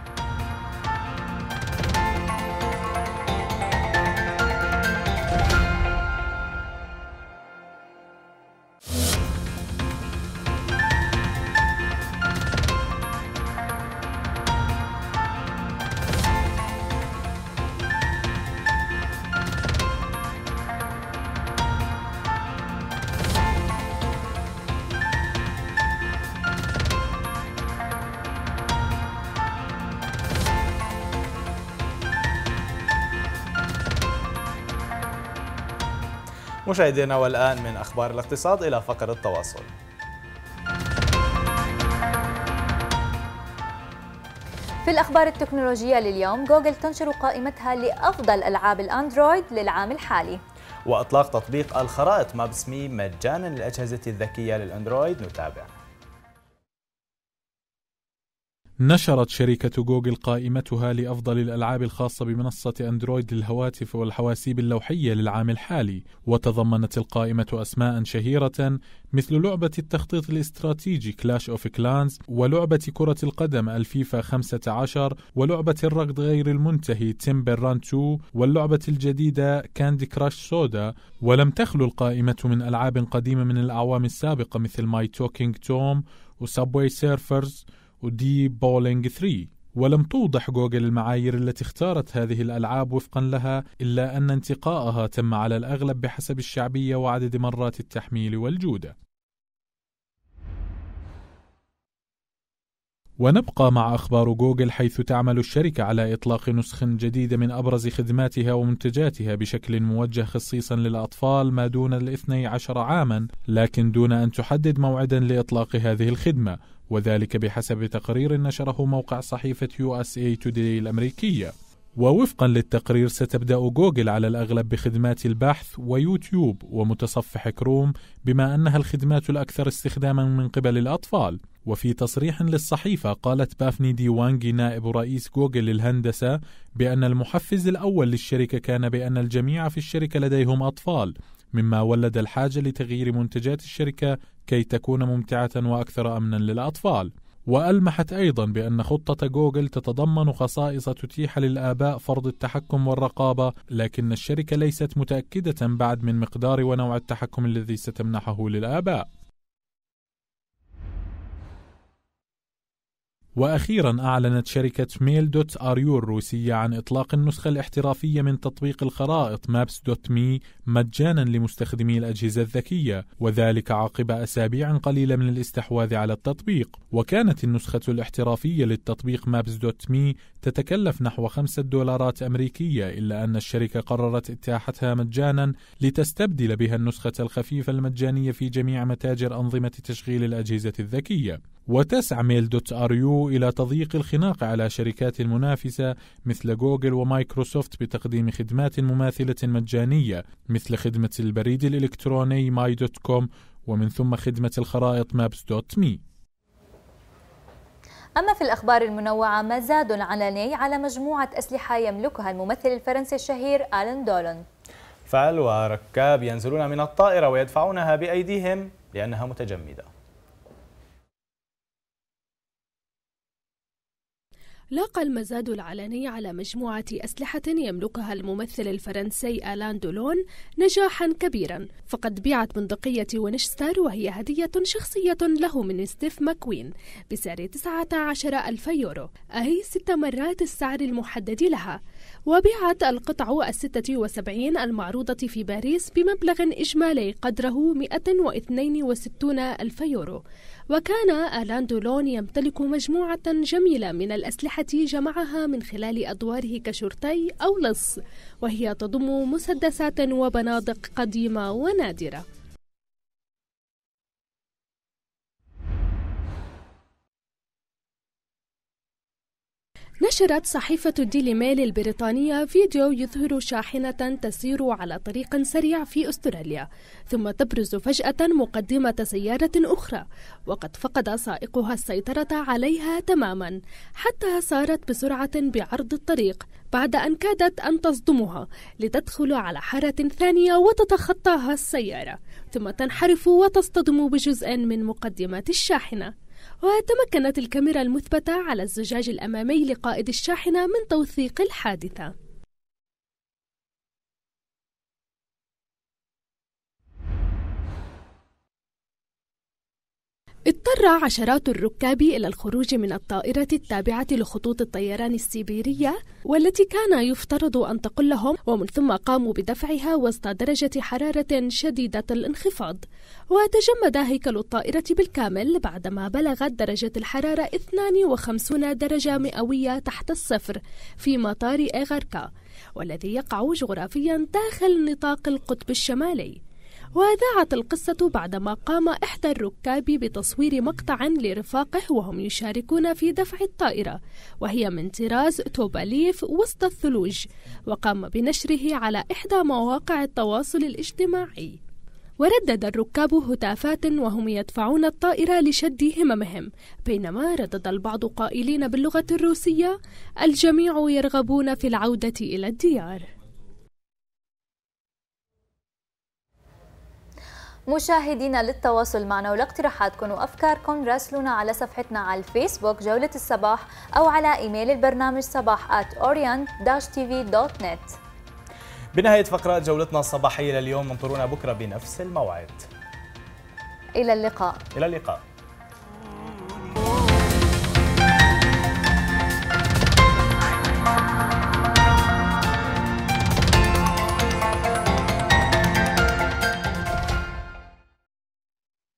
مشاهدينا، والآن من أخبار الاقتصاد إلى فقرة التواصل. في الأخبار التكنولوجية لليوم، جوجل تنشر قائمتها لأفضل ألعاب الأندرويد للعام الحالي. وإطلاق تطبيق الخرائط مابس مي مجانا للأجهزة الذكية للأندرويد. نتابع. نشرت شركة جوجل قائمتها لأفضل الألعاب الخاصة بمنصة أندرويد للهواتف والحواسيب اللوحية للعام الحالي، وتضمنت القائمة أسماء شهيرة مثل لعبة التخطيط الاستراتيجي كلاش أوف كلانز، ولعبة كرة القدم الفيفا 15، ولعبة الركض غير المنتهي تيمبر ران 2، واللعبة الجديدة كاندي كراش سودا. ولم تخلو القائمة من ألعاب قديمة من الأعوام السابقة مثل ماي توكينج توم وسابوي سيرفرز ودي بولينج 3. ولم توضح جوجل المعايير التي اختارت هذه الألعاب وفقا لها، إلا أن انتقائها تم على الأغلب بحسب الشعبية وعدد مرات التحميل والجودة. ونبقى مع أخبار جوجل، حيث تعمل الشركة على إطلاق نسخ جديدة من أبرز خدماتها ومنتجاتها بشكل موجه خصيصا للأطفال ما دون 12 عاما، لكن دون أن تحدد موعدا لإطلاق هذه الخدمة، وذلك بحسب تقرير نشره موقع صحيفة USA Today الأمريكية. ووفقا للتقرير ستبدأ جوجل على الأغلب بخدمات البحث ويوتيوب ومتصفح كروم، بما أنها الخدمات الأكثر استخداما من قبل الأطفال. وفي تصريح للصحيفة قالت بافني دي وانغ نائب رئيس جوجل للهندسة بأن المحفز الأول للشركة كان بأن الجميع في الشركة لديهم أطفال، مما ولد الحاجة لتغيير منتجات الشركة كي تكون ممتعة وأكثر أمنا للأطفال. وألمحت أيضا بأن خطة جوجل تتضمن خصائص تتيح للآباء فرض التحكم والرقابة، لكن الشركة ليست متأكدة بعد من مقدار ونوع التحكم الذي ستمنحه للآباء. وأخيرا أعلنت شركة ميل.ru الروسية عن إطلاق النسخة الاحترافية من تطبيق الخرائط Maps.me مجانا لمستخدمي الأجهزة الذكية، وذلك عقب أسابيع قليلة من الاستحواذ على التطبيق. وكانت النسخة الاحترافية للتطبيق Maps.me تتكلف نحو $5 أمريكية، إلا أن الشركة قررت إتاحتها مجانا لتستبدل بها النسخة الخفيفة المجانية في جميع متاجر أنظمة تشغيل الأجهزة الذكية. وتسعى ميل.ru إلى تضييق الخناق على شركات منافسة مثل جوجل ومايكروسوفت بتقديم خدمات مماثلة مجانية مثل خدمة البريد الإلكتروني my.com ومن ثم خدمة الخرائط Maps.me. أما في الأخبار المنوعة، مزاد علني على مجموعة أسلحة يملكها الممثل الفرنسي الشهير آلان دولون. فعل وركاب ينزلون من الطائرة ويدفعونها بأيديهم لأنها متجمدة. لاقى المزاد العلني على مجموعة أسلحة يملكها الممثل الفرنسي آلان دولون نجاحا كبيرا، فقد بيعت بندقية وينشستر وهي هدية شخصية له من ستيف ماكوين بسعر 19,000 يورو، أي 6 مرات السعر المحدد لها. وبيعت القطع 76 المعروضة في باريس بمبلغ إجمالي قدره 162,000 يورو. وكان آلان دولون يمتلك مجموعة جميلة من الأسلحة جمعها من خلال أدواره كشرطي أو لص، وهي تضم مسدسات وبنادق قديمة ونادرة. نشرت صحيفة الديلي ميل البريطانية فيديو يظهر شاحنة تسير على طريق سريع في أستراليا، ثم تبرز فجأة مقدمة سيارة أخرى، وقد فقد سائقها السيطرة عليها تماما حتى سارت بسرعة بعرض الطريق بعد أن كادت أن تصدمها لتدخل على حارة ثانية وتتخطاها السيارة، ثم تنحرف وتصطدم بجزء من مقدمة الشاحنة. وتمكنت الكاميرا المثبتة على الزجاج الأمامي لقائد الشاحنة من توثيق الحادثة. اضطر عشرات الركاب إلى الخروج من الطائرة التابعة لخطوط الطيران السيبيرية، والتي كان يفترض أن تقلهم، ومن ثم قاموا بدفعها وسط درجة حرارة شديدة الانخفاض. وتجمد هيكل الطائرة بالكامل بعدما بلغت درجة الحرارة 52 درجة مئوية تحت الصفر في مطار إغاركا، والذي يقع جغرافيا داخل نطاق القطب الشمالي. وذاعت القصة بعدما قام إحدى الركاب بتصوير مقطع لرفاقه وهم يشاركون في دفع الطائرة، وهي من طراز توباليف وسط الثلوج، وقام بنشره على إحدى مواقع التواصل الاجتماعي. وردد الركاب هتافات وهم يدفعون الطائرة لشد هممهم، بينما ردد البعض قائلين باللغة الروسية: الجميع يرغبون في العودة إلى الديار. مشاهدينا، للتواصل معنا ولاقتراحاتكم وأفكاركم راسلونا على صفحتنا على الفيسبوك جولة الصباح، أو على إيميل البرنامج صباح@orient-tv.net. بنهاية فقرات جولتنا الصباحية لليوم، انطرونا بكرة بنفس الموعد. إلى اللقاء. إلى اللقاء.